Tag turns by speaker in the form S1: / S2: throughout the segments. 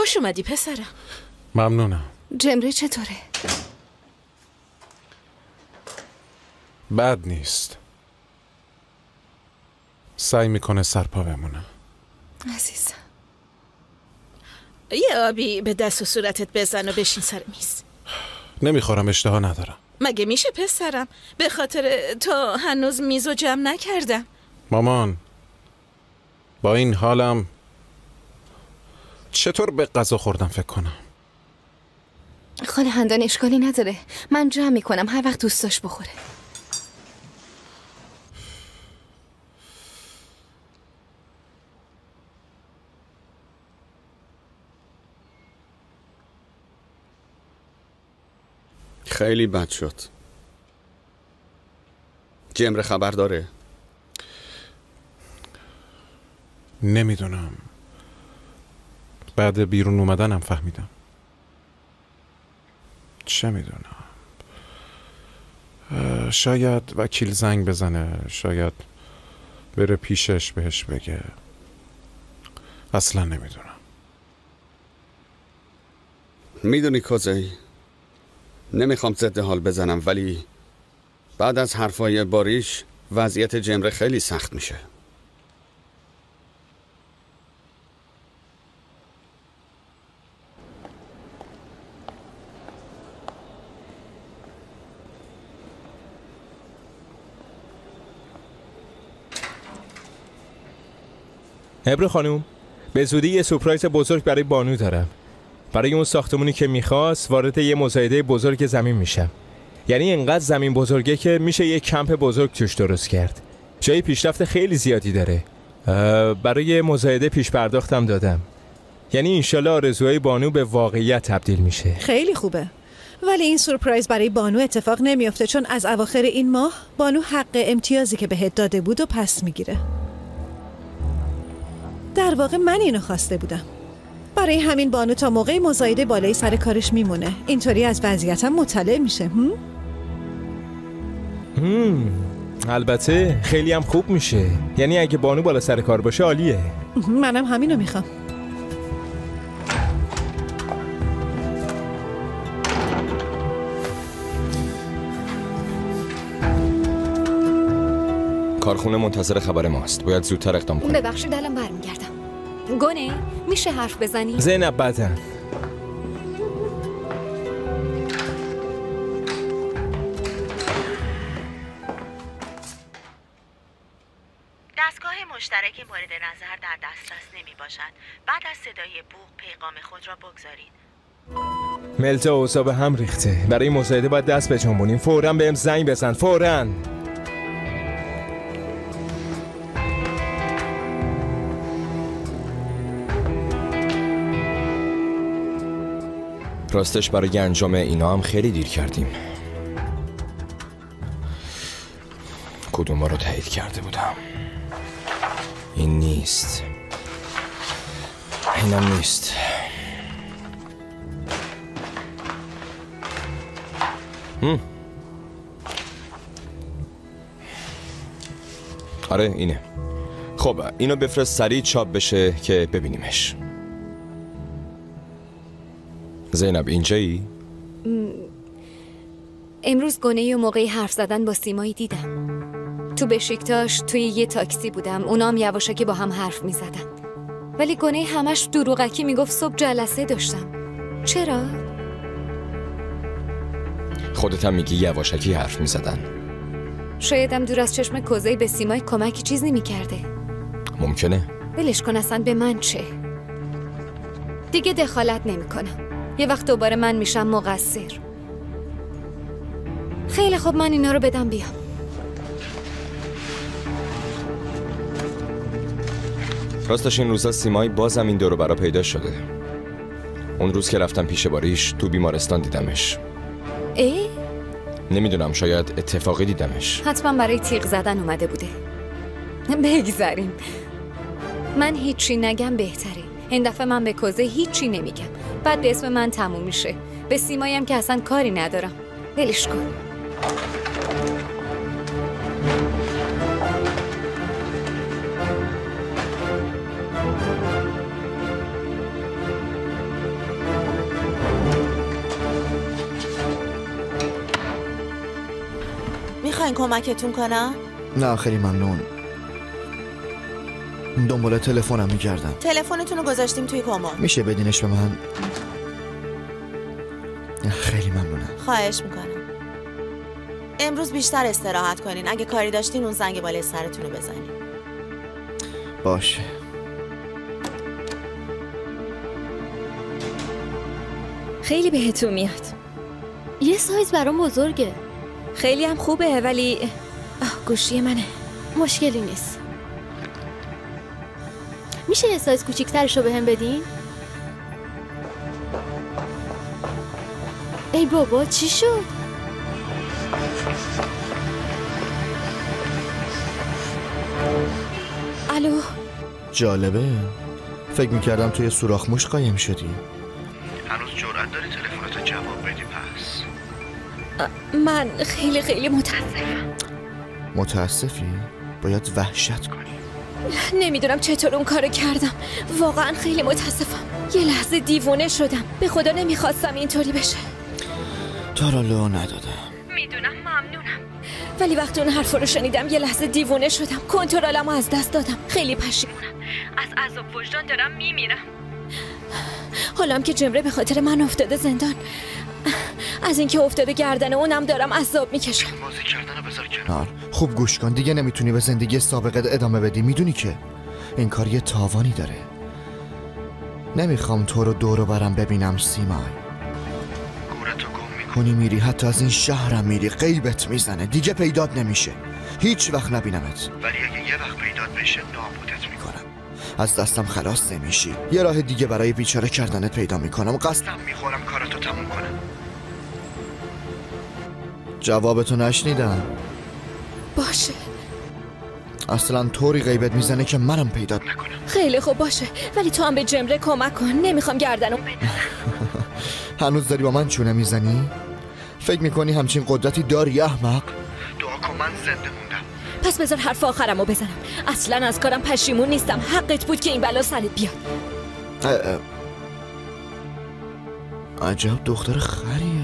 S1: خوش اومدی پسرم.
S2: ممنونم.
S3: جمره چطوره؟
S2: بد نیست. سعی میکنه سرپا بمونه.
S3: عزیزم
S1: یه آبی به دست و صورتت بزن و بشین سر میز.
S2: نمیخورم، اشتها ندارم.
S1: مگه میشه پسرم؟ به خاطر تو هنوز میزو جمع نکردم.
S2: مامان، با این حالم چطور به غذا خوردم فکر کنم؟
S3: خاله هندان اشکالی نداره، من جمع میکنم هر وقت دوست داشت بخوره.
S4: خیلی بد شد. جمره خبر داره؟
S2: نمیدونم، بعد بیرون اومدنم فهمیدم. چه میدونم، شاید وکیل زنگ بزنه، شاید بره پیشش بهش بگه. اصلا نمیدونم.
S4: میدونی کوزی، نمیخوام ضد حال بزنم ولی بعد از حرفای باریش وضعیت جمره خیلی سخت میشه.
S5: ابرو خانوم، به زودی یه سورپرایز بزرگ برای بانو دارم. برای اون ساختمونی که میخواست وارد یه مزایده بزرگ زمین میشم. یعنی اینقدر زمین بزرگه که میشه یه کمپ بزرگ توش درست کرد. جای پیشرفت خیلی زیادی داره. برای مزایده پیش پرداختم دادم. یعنی انشالله آرزوهای بانو به واقعیت تبدیل میشه.
S6: خیلی خوبه. ولی این سورپرایز برای بانو اتفاق نمیافته، چون از اواخر این ماه بانو حق امتیازی که بهت داده بود و پس میگیره. در واقع من اینو خواسته بودم. برای همین بانو تا موقع مزایده بالای سر کارش میمونه. اینطوری از وضعیتم مطلع میشه.
S5: البته خیلی هم خوب میشه. یعنی اگه بانو بالا سر کار باشه عالیه.
S6: منم همینو میخوام.
S7: کارخونه منتظر خبر ماست. باید زودتر اقدام کنیم.
S3: ببخشید الان برمیگردم. گونه میشه حرف بزنی؟
S5: زینب بعدن.
S8: دستگاه مشترک مورد نظر در دسترس نمی باشد. بعد از صدای بوق پیغام خود را بگذارید.
S5: ملتا اوضاع به هم ریخته. برای مصاحبه باید دست بجنبونیم. فوراً بهم زنگ بزن. فوراً.
S7: راستش برای انجام اینا هم خیلی دیر کردیم. کدوم رو تایید کرده بودم؟ این نیست. اینم نیست. آره اینه. خب اینو بفرست سریع چاپ بشه که ببینیمش. زینب اینجایی؟
S3: امروز گونه و موقعی حرف زدن با سیمایی دیدم. تو بشیکتاش توی یه تاکسی بودم. اونام یواشکی با هم حرف می زدن. ولی گونه همش دروغکی میگفت صبح جلسه داشتم. چرا؟
S7: خودت هم میگی یواشکی حرف می زدن.
S3: شایدم دور از چشم کوزه‌ای به سیمای کمکی چیز نمی کرده.
S7: ممکنه.
S3: ولش کن، اصلا به من چه؟ دیگه دخالت نمی کنم. یه وقت دوباره من میشم مقصر. خیلی خوب، من اینا رو بدم بیام.
S7: راستش این روزا سیمای بازم این دور و برا پیدا شده. اون روز که رفتم پیش باریش تو بیمارستان دیدمش. نمیدونم، شاید اتفاقی دیدمش.
S3: حتما برای تیغ زدن اومده بوده. بگذاریم. من هیچی نگم بهتره. این دفعه من به کوزه هیچی نمیگم. بعد به اسم من تموم میشه. به سیمایم که اصلا کاری ندارم. ولش کن.
S8: میخواین کمکتون کنم؟
S9: نه خیلی ممنون. دنبال تلفنم میگردم.
S8: تلفنتون رو گذاشتیم توی کمد.
S9: میشه بدینش به من؟ خیلی ممنونم.
S8: خواهش میکنم. امروز بیشتر استراحت کنین. اگه کاری داشتین اون زنگ بالای سرتون رو بزنین.
S9: باشه.
S3: خیلی بهتون میاد.
S10: یه سایز برام بزرگه.
S3: خیلی هم خوبه ولی گوشی منه.
S10: مشکلی نیست. میشه یه سایز کوچیک‌ترش رو بهم بدین؟ ای بابا چی شد؟
S3: الو.
S9: جالبه. فکر میکردم توی سوراخ موش قایم شدی.
S11: هنوز جرأت داری تلفنتو جواب بدی پس؟
S3: من خیلی متاسفم.
S9: متاسفی؟ باید وحشت کنی.
S3: نمیدونم چطور اون کارو کردم. واقعا خیلی متاسفم. یه لحظه دیوونه شدم. به خدا نمیخواستم اینطوری بشه.
S9: تارالو ندادم.
S3: میدونم ممنونم. ولی وقتی اون حرف رو شنیدم یه لحظه دیوونه شدم. کنترلمو از دست دادم. خیلی پشیمونم. از عذاب وجدان دارم میمیرم. حالم که جمره به خاطر من افتاده زندان. از اینکه افتاده گردن اونم دارم عذاب میکشم.
S11: بازی کردنو بذار کنار.
S9: خوب گوش کن. دیگه نمیتونی به زندگی سابقت ادامه بدی. میدونی که این کار یه تاوانی داره. نمیخوام تو رو دور و برم ببینم سیمای.
S11: گورتو گم
S9: میکنی میری. حتی از این شهرم میری. غیبت میزنه. دیگه پیدات نمیشه. هیچ وقت نبینمت.
S11: ولی اگه یه وقت پیدات بشه نابودت
S9: میکنم. از دستم خلاص نمیشی. یه راه دیگه برای بیچاره کردنت پیدا میکنم. قصدم
S11: میخورم کارتو تموم کنم.
S9: جوابتو نشنیدم.
S3: باشه.
S9: اصلا طوری غیبت میزنه که منم پیدات نکنم.
S3: خیلی خوب باشه. ولی تو هم به جمره کمک کن. نمیخوام گردنم بدم.
S9: هنوز داری با من چونه میزنی؟ فکر میکنی همچین قدرتی داری احمق؟
S11: دعا کن من زنده موندم.
S3: پس بذار حرف آخرمو بزنم. اصلا از کارم پشیمون نیستم. حقت بود که این بلا سرت بیاد.
S9: عجب دختر خریه.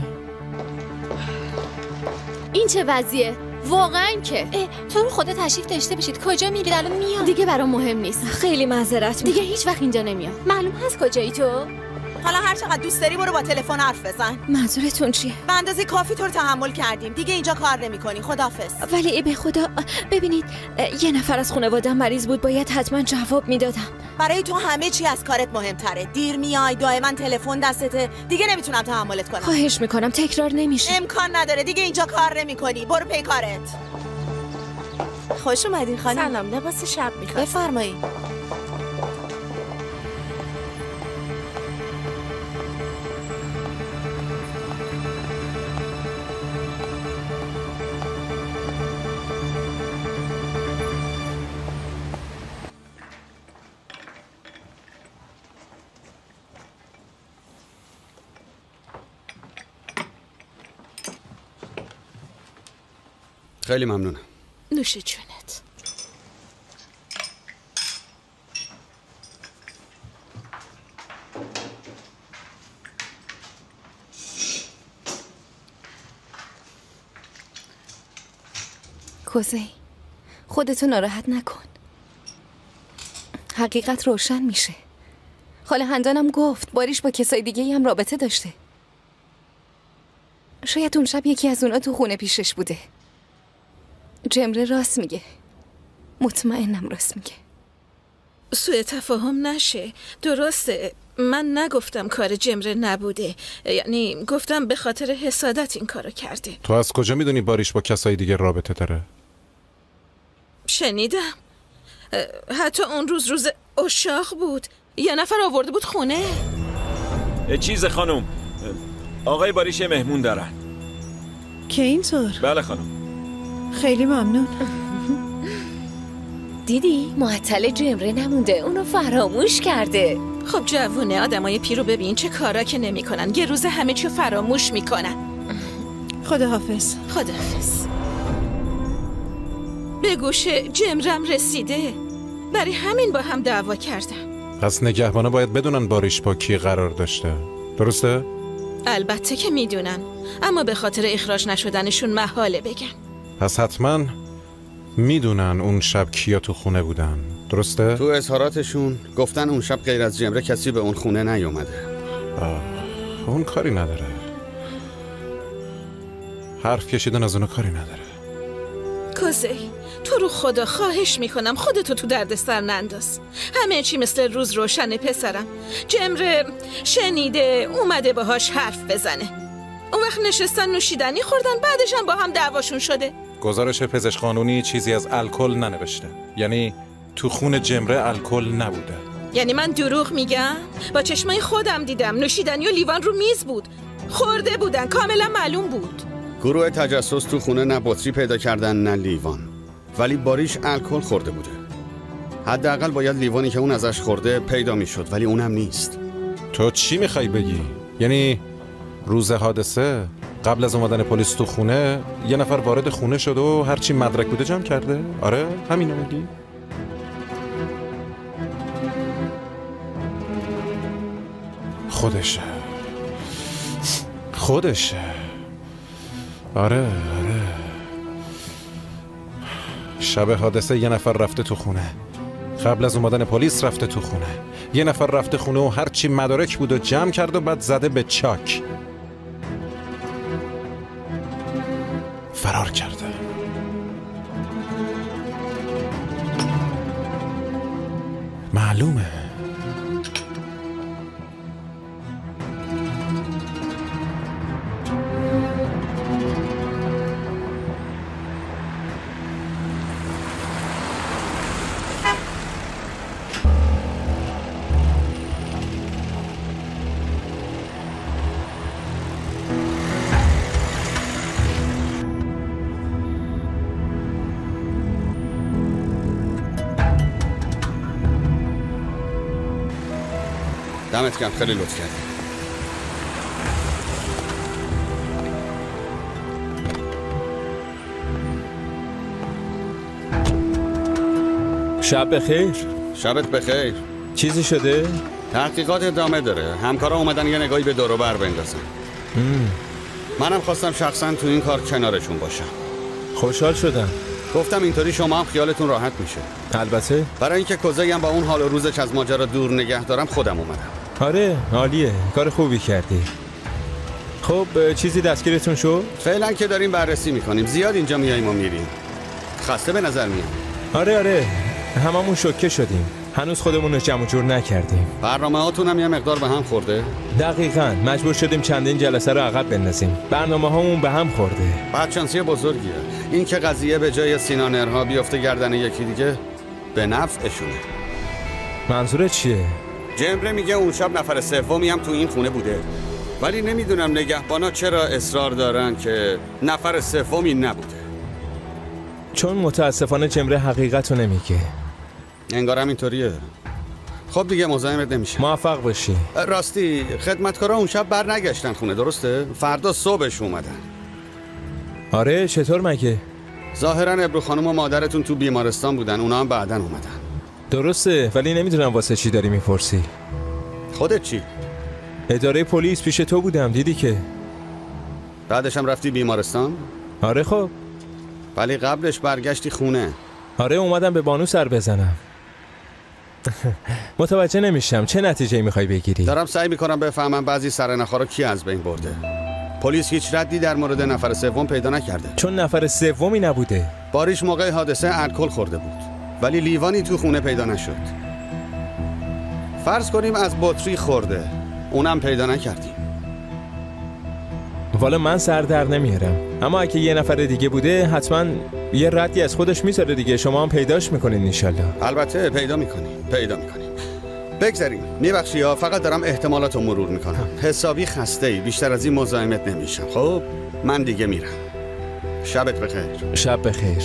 S10: این چه وضعیه؟ واقعا که تو رو خدا تشریف داشته باشید. کجا میرید الان؟ میاد. دیگه برام مهم نیست.
S3: خیلی معذرت
S10: دیگه هیچ وقت اینجا نمیاد. معلوم هست کجایی تو؟
S8: حالا هر چقدر دوست داری برو با تلفن حرف بزن.
S3: منظورتون چیه؟
S8: به اندازه کافی تو رو تحمل کردیم. دیگه اینجا کار نمی‌کنی. خداحافظ.
S3: ولی به خدا ببینید یه نفر از خانواده‌ام مریض بود. باید حتما جواب میدادم.
S8: برای تو همه چی از کارت مهمتره. دیر میای، دائما تلفن دستته. دیگه نمیتونم تحملت کنم.
S3: خواهش میکنم تکرار نمیشه.
S8: امکان نداره. دیگه اینجا کار نمی‌کنی. برو پی کارت. خوش اومدین خانم.
S10: سلام. لباس شب می‌خواستم.
S8: بفرمایید.
S4: خیلی ممنونم.
S1: نوش جونت.
S3: کوزه خودتو ناراحت نکن. حقیقت روشن میشه. خاله هندانم گفت باریش با کسای دیگه هم رابطه داشته. شاید اون شب یکی از اونا تو خونه پیشش بوده. جمره راست میگه. مطمئنم راست میگه.
S1: سوء تفاهم نشه. درسته من نگفتم کار جمره نبوده. یعنی گفتم به خاطر حسادت این کارو کرده.
S2: تو از کجا میدونی باریش با کسای دیگه رابطه داره؟
S1: شنیدم. حتی اون روز اشاق بود. یه نفر آورده بود خونه.
S5: چیز خانم، آقای باریش مهمون دارن.
S6: که اینطور؟
S5: بله خانم.
S6: خیلی ممنون.
S3: دیدی؟ معطل جمره نمونده. اونو فراموش کرده.
S1: خب جوونه. آدمای پیرو ببین چه کارا که نمی‌کنن. یه روز همه چیو فراموش میکنن.
S6: خداحافظ.
S1: خداحافظ. به گوش جمرم رسیده. برای همین با هم دعوا کردن.
S2: پس نگهبانا باید بدونن باریش با کی قرار داشته. درسته؟
S1: البته که میدونن. اما به خاطر اخراج نشدنشون محاله بگن.
S2: پس حتما میدونن اون شب کیا تو خونه بودن، درسته؟
S4: تو اظهاراتشون گفتن اون شب غیر از جمره کسی به اون خونه نیومده.
S2: اون کاری نداره، حرف کشیدن از اونو کاری نداره.
S1: کوزی تو رو خدا خواهش میکنم خودتو تو دردسر ننداز. همه چی مثل روز روشن پسرم. جمره شنیده اومده باهاش حرف بزنه. اون وقت نشستن نوشیدنی خوردن، بعدش هم با هم دعواشون شده.
S2: گزارش پزشک قانونی چیزی از الکل ننوشته، یعنی تو خون جمره الکل نبوده.
S1: یعنی من دروغ میگم؟ با چشمای خودم دیدم نوشیدنی و لیوان رو میز بود، خورده بودن، کاملا معلوم بود.
S4: گروه تجسس تو خونه نه بطری پیدا کردن نه لیوان، ولی باریش الکل خورده بوده. حداقل باید لیوانی که اون ازش خورده پیدا میشد، ولی اونم نیست.
S2: تو چی میخوای بگی؟ یعنی روز حادثه قبل از اومدن پلیس تو خونه یه نفر وارد خونه شده و هرچی مدرک بوده جمع کرده؟ آره همینو میگی؟ خودشه. آره شب حادثه یه نفر رفته تو خونه، قبل از اومدن پلیس رفته تو خونه، یه نفر رفته خونه و هرچی مدارک بود و جمع کرد و بعد زده به چاک فرار کرده. معلومه.
S4: دمت گرم، خیلی لطف کردی.
S5: شب بخیر.
S4: شبت بخیر.
S5: چیزی شده؟
S4: تحقیقات ادامه داره. همکارا اومدن یه نگاهی به دور و بر بندازن. منم خواستم شخصا تو این کار کنارشون باشم.
S5: خوشحال شدم.
S4: گفتم اینطوری شما هم خیالتون راحت میشه.
S5: البته.
S4: برای اینکه کوزی هم با اون حال و روزش از ماجرا دور نگه دارم خودم اومدم.
S5: آره عالیه، کار خوبی کردی. خب چیزی دستگیرتون شد؟
S4: فعلا که داریم بررسی میکنیم. زیاد اینجا میاییم و میریم. خسته به نظر میاد.
S5: آره هممون شوکه شدیم. هنوز خودمون رو جمع جور نکردیم.
S4: برنامه هاتون هم یه مقدار به هم خورده؟
S5: دقیقاً، مجبور شدیم چندین جلسه رو عقب بندازیم. برنامه هامون به هم خورده.
S4: بدشانسی بزرگیه. این که قضیه به جای سینان ارها بیفته گردن یکی دیگه به نفعشونه.
S5: منظورت چیه؟
S4: جمره میگه اون شب نفر سومی هم تو این خونه بوده، ولی نمیدونم نگهبانا چرا اصرار دارن که نفر سومی نبوده.
S5: چون متاسفانه جمره حقیقت رو نمیگه.
S4: انگارم اینطوریه. خب دیگه مزاحمت نمیشه.
S5: موفق باشی.
S4: راستی خدمتکارا اون شب بر نگشتن خونه، درسته؟ فردا صبحش اومدن.
S5: آره چطور مگه؟
S4: ظاهرا ابرو خانم و مادرتون تو بیمارستان بودن، اونا هم بعدن اومدن.
S5: درسته، ولی نمیدونم واسه چی داری میپرسی.
S4: خودت چی؟
S5: اداره پلیس پیش تو بودم، دیدی که.
S4: بعدش هم رفتی بیمارستان؟
S5: آره خب.
S4: ولی قبلش برگشتی خونه.
S5: آره اومدم به بانو سر بزنم. متوجه نمیشم چه نتیجه‌ای میخوای بگیری؟
S4: دارم سعی میکنم بفهمم بعضی سرنخ‌ها رو کی از بین برده. پلیس هیچ ردی در مورد نفر سوم پیدا نکرده.
S5: چون نفر سومی نبوده.
S4: باریش موقع حادثه الکل خورده بود، ولی لیوانی تو خونه پیدا نشد. فرض کنیم از بطری خورده، اونم پیدا نکردیم.
S5: والا من سر در نمیارم، اما اگه یه نفر دیگه بوده حتما یه ردی از خودش میذاره دیگه. شما هم پیداش میکنین انشالله.
S4: البته پیدا میکنیم. بگذاریم. میبخشی ها، فقط دارم احتمالاتو مرور میکنم. حسابی خسته ای، بیشتر از این مزاحمت نمیشم. خب من دیگه میرم. شبت بخیر.
S5: شب بخیر.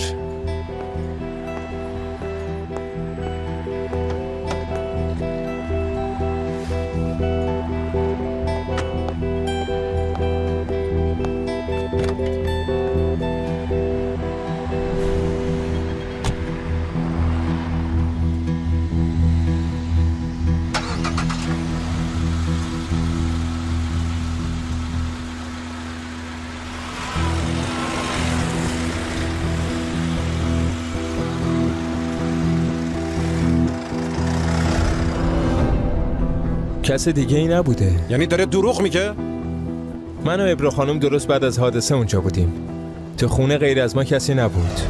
S5: کس دیگه ای نبوده.
S2: یعنی داره دروغ میگه؟
S5: من و ابرو خانم درست بعد از حادثه اونجا بودیم. تو خونه غیر از ما کسی نبود.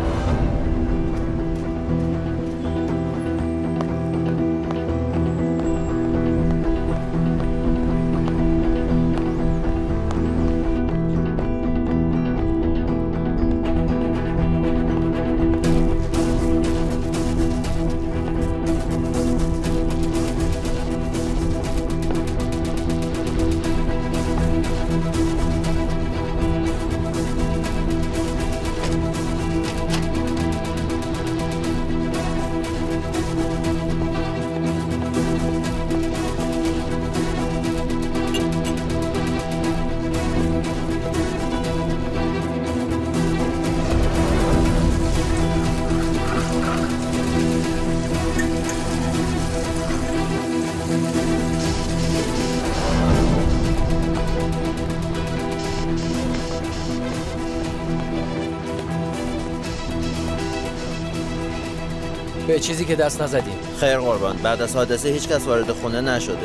S12: به چیزی که دست نزدیم.
S13: خیر قربان، بعد از حادثه هیچ کس وارد خونه نشده.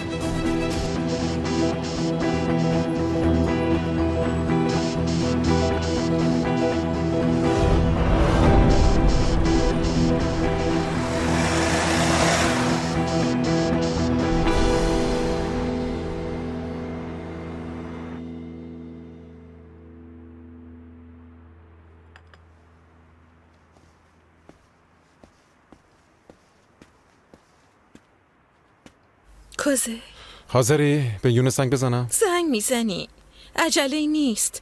S1: کوزه
S2: حاضری به یونس زنگ بزنم؟
S1: زنگ میزنی، عجله نیست.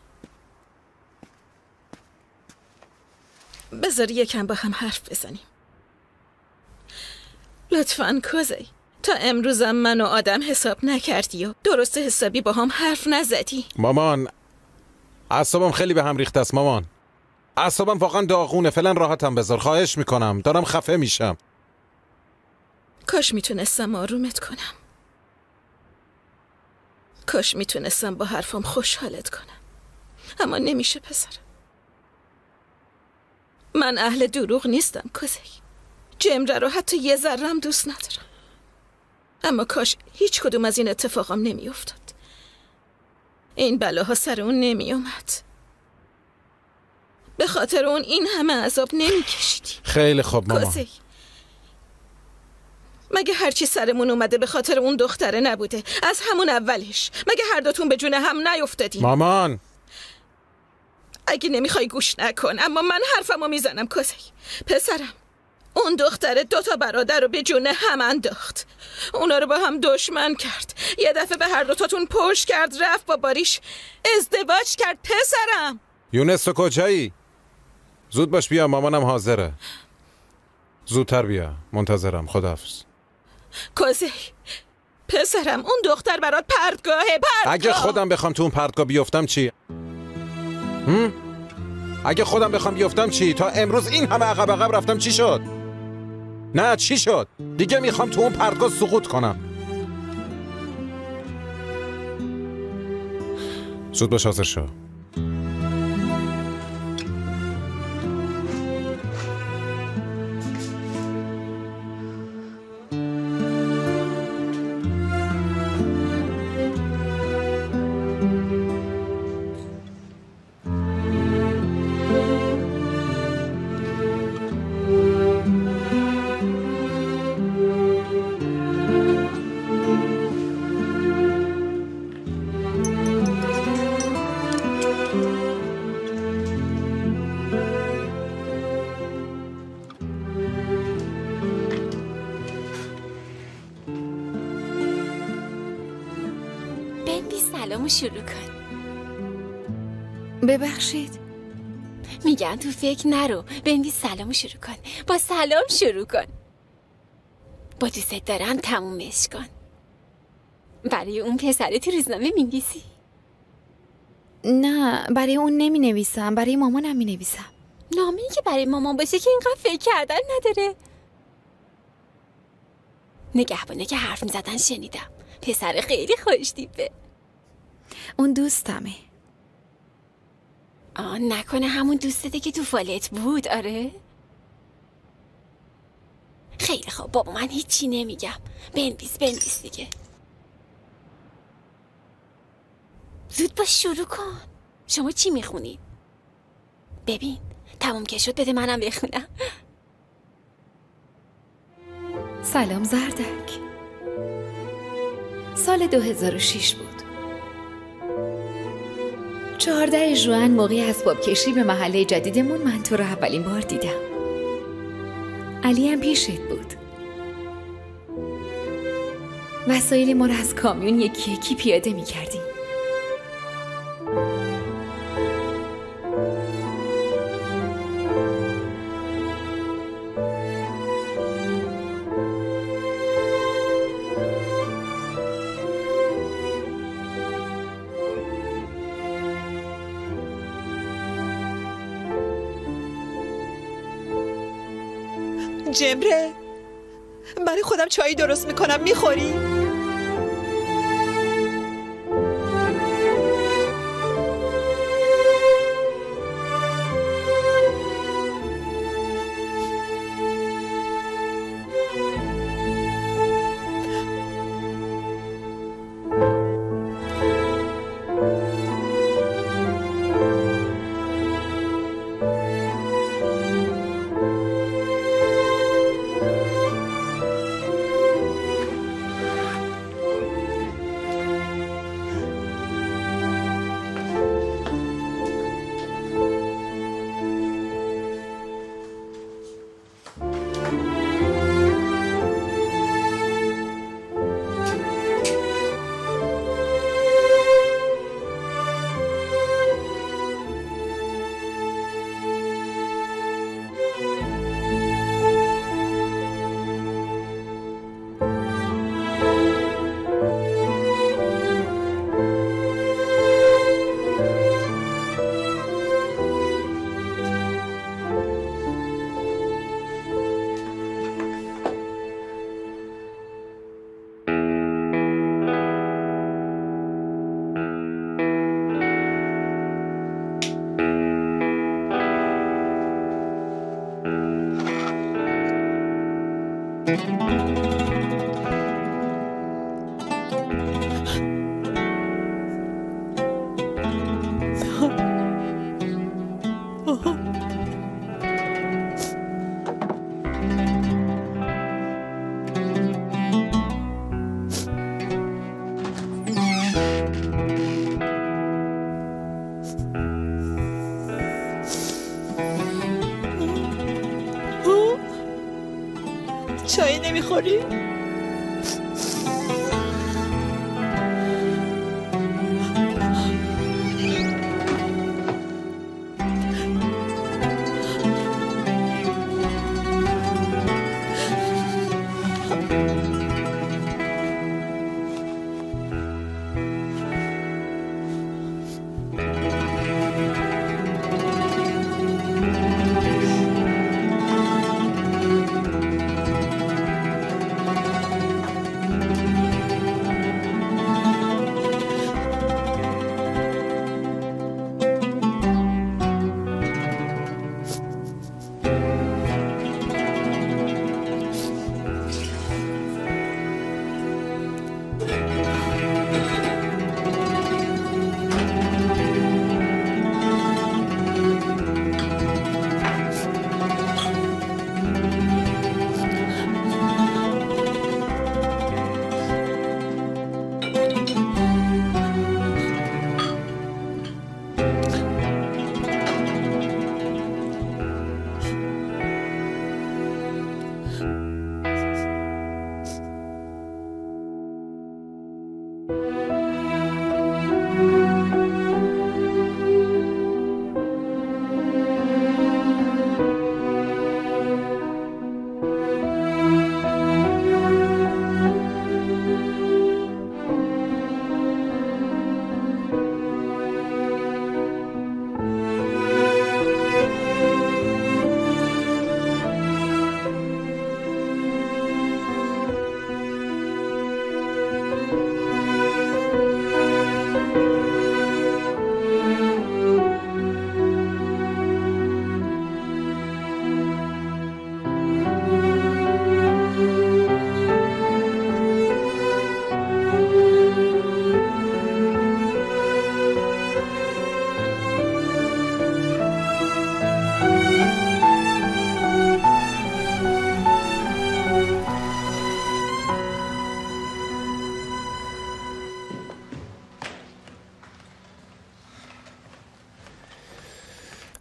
S1: بذار یکم با هم حرف بزنیم لطفاً. کوزه تا امروزم منو آدم حساب نکردی و درست حسابی با هم حرف نزدی.
S2: مامان اعصابم خیلی به هم ریخته است مامان. اعصابم واقعا داغونه. فعلا راحتم بذار، خواهش میکنم، دارم خفه میشم.
S1: کاش میتونستم آرومت کنم. کاش میتونستم با حرفم خوشحالت کنم. اما نمیشه پسر. من اهل دروغ نیستم کوزه. جمره رو حتی یه ذرم دوست ندارم. اما کاش هیچ کدوم از این اتفاقام نمی افتاد. این بلاها سر اون نمی اومد. به خاطر اون این همه عذاب نمی کشیدی.
S2: خیلی خوب مامان.
S1: کوزه مگه هرچی سرمون اومده به خاطر اون دختره نبوده؟ از همون اولش مگه هر دوتون به جون هم نیفتادین؟
S2: مامان
S1: اگه نمیخوای گوش نکن، اما من حرفمو میزنم کوزه. پسرم اون دختره 2 برادر رو به جون هم انداخت. اونا رو با هم دشمن کرد. یه دفعه به هر دوتاتون پشت کرد، رفت با باریش ازدواج کرد. پسرم
S2: یونس تو کجایی؟ زود باش بیا، مامانم حاضره. زودتر بیا، منتظرم. خداحافظ.
S1: کوزه پسرم اون دختر برات پرتگاهه.
S2: اگه خودم بخوام تو اون پرتگاه بیفتم چی؟ اگه خودم بخوام بیفتم چی؟ تا امروز این همه عقب رفتم، چی شد؟ نه چی شد؟ دیگه میخوام تو اون پرتگاه سقوط کنم. زود باش حاضر شو.
S10: سلامو شروع کن.
S3: ببخشید
S10: میگن تو فکر نرو، بنویس سلامو شروع کن. با سلام شروع کن. با دوست دارم تمومش کن. برای اون پسره تو روزنامه می‌نویسی؟
S3: نه برای اون نمی نویسم، برای مامانم می نویسم.
S10: نامه‌ای که برای مامان باشه که اینقدر فکر کردن نداره. نگهبانه که حرف می‌زدن شنیدم. پسر خیلی خوش‌تیپه.
S3: اون دوستمه.
S10: نکنه همون دوستته که تو فالت بود؟ آره خیلی خوب بابا، من هیچی نمیگم. بنویس دیگه. زود باش شروع کن. شما چی میخونید؟ ببین تموم که شد بده منم بخونم.
S3: سلام زردک. سال 2006 بود. 14 ژوئن موقع اسباب کشی به محله جدیدمون من تو رو اولین بار دیدم. علی هم پیشت بود. وسایل ما رو از کامیون یکی یکی پیاده می کردیم.
S14: جمره، من خودم چایی درست میکنم، میخوری؟ چایی نمیخوری؟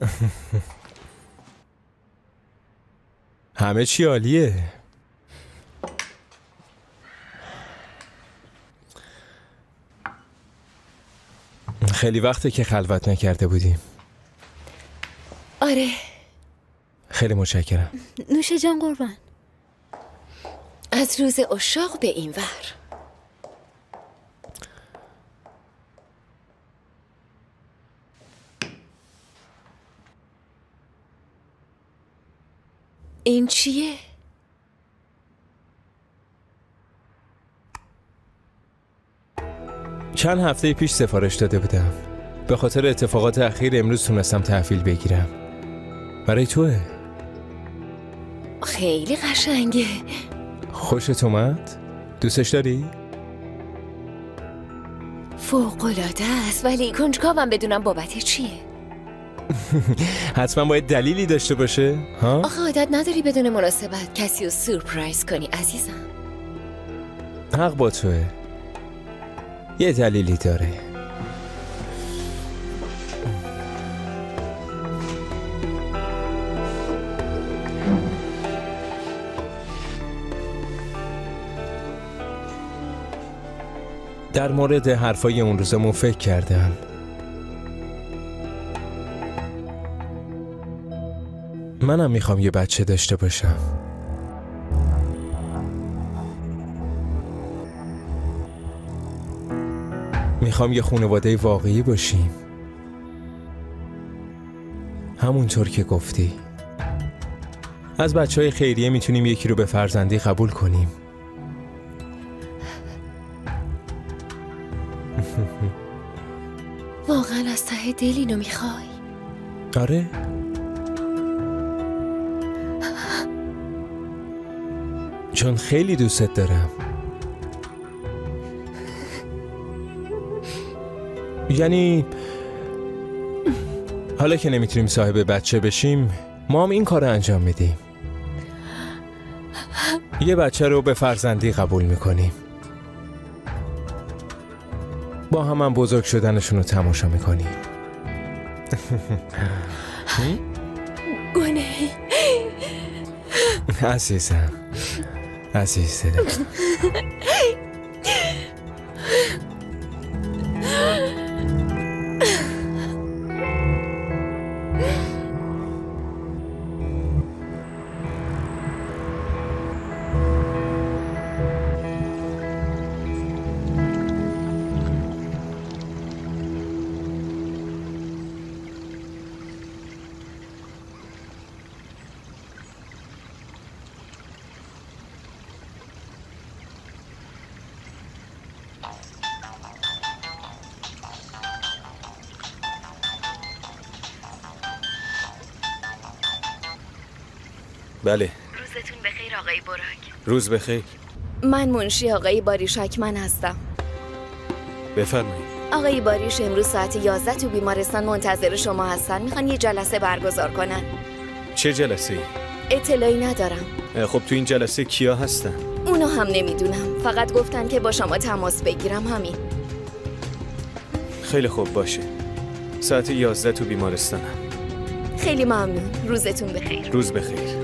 S5: همه چی عالیه. خیلی وقته که خلوت نکرده بودیم.
S3: آره.
S5: خیلی متشکرم.
S3: نوش جان قربان. از روز عشاق به این ور. این چیه؟
S5: چند هفته پیش سفارش داده بودم. به خاطر اتفاقات اخیر امروز تونستم تحویل بگیرم. برای توه.
S3: خیلی قشنگه.
S5: خوشت اومد؟ دوستش داری؟
S3: فوق‌العاده است، ولی کنجکاوم بدونم بابت چیه.
S5: حتما باید دلیلی داشته باشه ها؟
S3: آخه عادت نداری بدون مناسبت کسی رو سورپرایز کنی عزیزم.
S5: حق با توه. یه دلیلی داره. در مورد حرفای اون روزمون فکر کردم. منم میخوام یه بچه داشته باشم. میخوام یه خانواده واقعی باشیم. همونطور که گفتی. از بچهای خیریه میتونیم یکی رو به فرزندی قبول کنیم.
S3: واقعا از ته دل اینو میخوای؟
S5: آره. چون خیلی دوستت دارم. یعنی حالا که نمیتونیم صاحب بچه بشیم، ما هم این کار رو انجام میدیم. یه بچه رو به فرزندی قبول میکنیم. با هم بزرگ شدنشون رو تماشا میکنیم.
S3: گونه
S5: عزیزم، عزیز دلم.
S15: بله.
S8: روزتون بخیر آقای براک.
S15: روز بخیر.
S3: من منشی آقای باریش اکمن هستم.
S15: بفرمایید.
S3: آقای باریش امروز ساعت 11 تو بیمارستان منتظر شما هستن. میخوان یه جلسه برگزار کنن.
S15: چه جلسه‌ای؟
S3: اطلاعی ندارم.
S15: خب تو این جلسه کیا هستن؟
S3: اونو هم نمیدونم. فقط گفتن که با شما تماس بگیرم، همین.
S15: خیلی خوب باشه. ساعت 11 تو بیمارستانم.
S3: خیلی ممنون. روزتون بخیر.
S15: روز بخیر.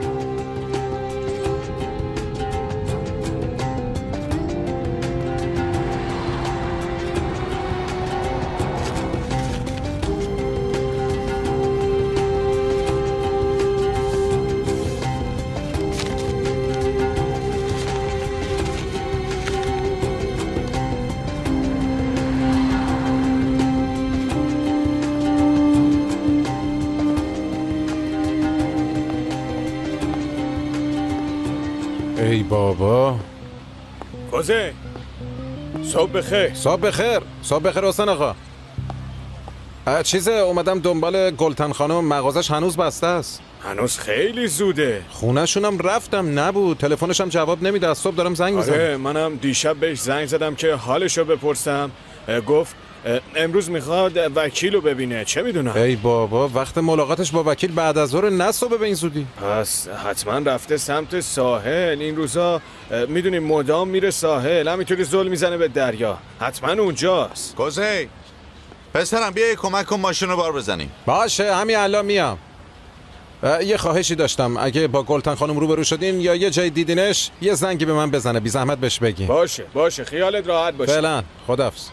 S2: ای بابا.
S5: کوزه صبح بخیر.
S2: صبح بخیر. صبح بخیر حسین آقا. چیزه اومدم دنبال گلتن خانم، مغازش هنوز بسته است.
S5: هنوز خیلی زوده.
S2: خونه‌شونم رفتم نبود، تلفنشم جواب نمیده، از صبح دارم زنگ میزنم.
S5: آره منم دیشب بهش زنگ زدم که حالشو بپرسم، گفت امروز میخواد وکیلو ببینه. چه میدونم.
S2: ای بابا وقت ملاقاتش با وکیل بعد از ظهر، نه صبح به این زودی.
S5: پس حتما رفته سمت ساحل. این روزا میدونی مدام میره ساحل، همینطوری زل میزنه به دریا. حتما اونجاست.
S16: کوزه پسرم بیا کمک کن ماشین رو بار بزنیم.
S2: باشه همین الان میام. یه خواهشی داشتم، اگه با گلتن خانم روبرو شدین یا یه جای دیدینش یه زنگی به من بزنه، بی زحمت بهش بگین.
S5: باشه خیالت راحت باشه.
S2: فعلا خداحافظ.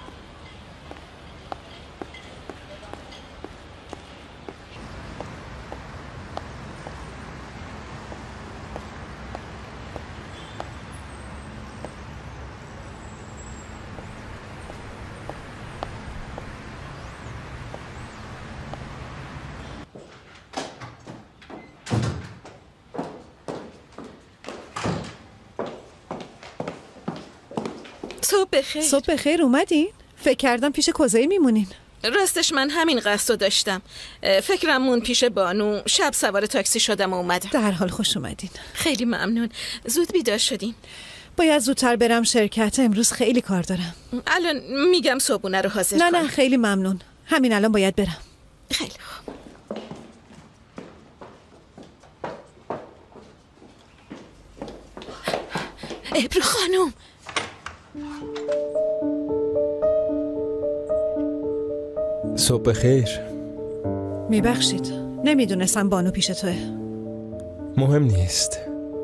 S6: صبح بخیر اومدین؟ فکر کردم پیش کوزه‌ای میمونین.
S1: راستش من همین قصد داشتم. فکرم مون پیش بانو. شب سوار تاکسی شدم و اومدم.
S6: در حال خوش اومدین.
S1: خیلی ممنون. زود بیدار شدین؟
S6: باید زودتر برم شرکت، امروز خیلی کار دارم.
S1: الان میگم صبحونه رو حاضر
S6: نه
S1: کنم.
S6: نه خیلی ممنون، همین الان باید برم.
S1: خیلی خوب. ابرو خانم،
S5: صبح بخیر.
S6: میبخشید نمیدونستم بانو پیش توه.
S5: مهم نیست.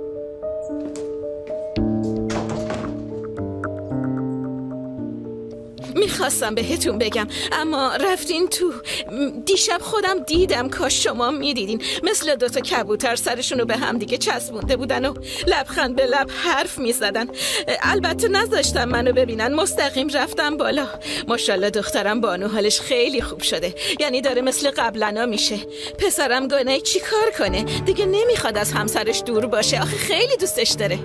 S1: میخواستم بهتون بگم اما رفتین تو. دیشب خودم دیدم، کاش شما میدیدین. مثل دوتا کبوتر سرشونو به هم دیگه چسبونده بودن و لبخند به لب حرف میزدن. البته نذاشتم منو ببینن، مستقیم رفتم بالا. ماشاءالله دخترم بانو حالش خیلی خوب شده، یعنی داره مثل قبلنا میشه. پسرم گناه چی کار کنه؟ دیگه نمیخواد از همسرش دور باشه، آخه خیلی دوستش داره.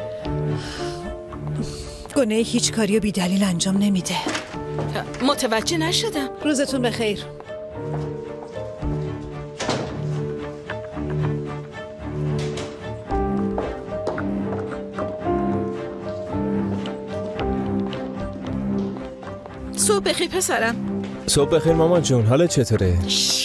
S6: گناه هیچ کاری و بی دلیل انجام نمیده.
S1: متوجه نشدم.
S6: روزتون بخیر.
S1: صبح بخیر پسرم.
S5: صبح بخیر مامان جون، حالت چطوره؟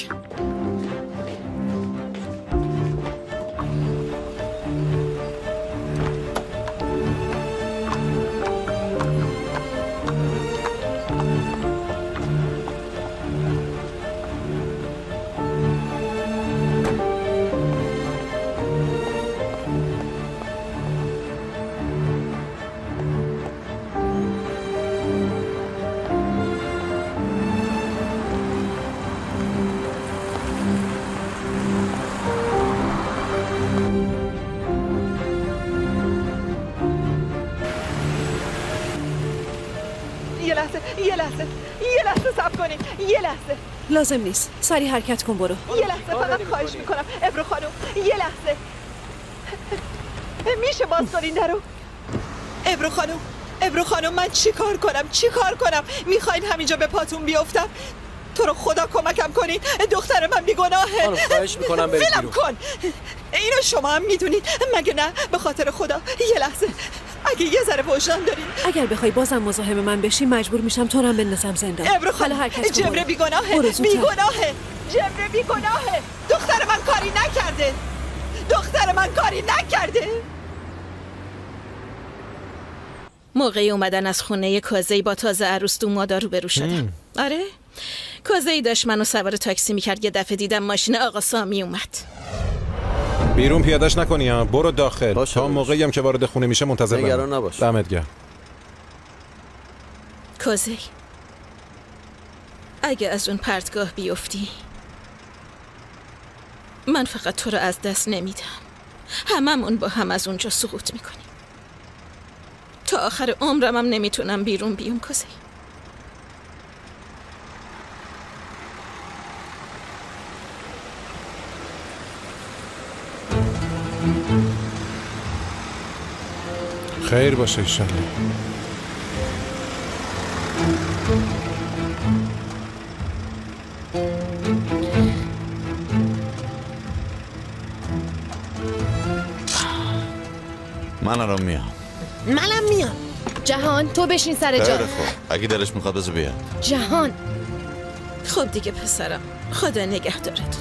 S14: یه لحظه صبر کنین. یه لحظه.
S6: لازم نیست، سریع حرکت کن، برو.
S14: یه لحظه فقط خواهش میکنم ابرو خانم، یه لحظه. میشه باز کنین درو؟ ابرو خانم من چی کار کنم؟ میخواین همینجا به پاتون بیفتم؟ تو رو خدا کمکم کنین، دختر من بیگناهه.
S12: خواهش میکنم برید
S14: بیرون. کن اینو شما هم میدونید مگه نه؟ به خاطر خدا یه لحظه، اگه یه ذره وجدان دارین.
S6: اگر بخوای بازم مزاحم من بشی مجبور میشم تو رو هم بندازم زندان.
S14: حالا حرکت کن. جبره بیگناهه. جبره بیگناهه. دختر من کاری نکرده.
S1: موقعی اومدن از خونه کوزه‌ای با تازه عروس دو مادر روبرو شدم. آره کوزه‌ای داشت منو سوار تاکسی میکرد، یه دفعه دیدم ماشین آقا سامی اومد.
S2: بیرون پیادش نکنی ها، برو داخل.
S13: باشه
S2: تا موقعی هم که وارد خونه میشه منتظر بمون.
S13: نگران نباش.
S2: دمت گرم.
S1: کوزه‌ای اگه از اون پرتگاه بیفتی من فقط تو رو از دست نمیدم، هممون با هم از اونجا سقوط میکنیم. تا آخر عمرم هم نمیتونم بیرون بیام کوزه‌ای.
S2: خیر باشه ایشالله.
S16: من الان میام.
S3: منم میام. جهان تو بشین سر جا.
S16: خیلی خوب، اگه دلش میخواد بذار بیاد.
S3: جهان
S1: خب دیگه پسرم، خدا نگهدارت.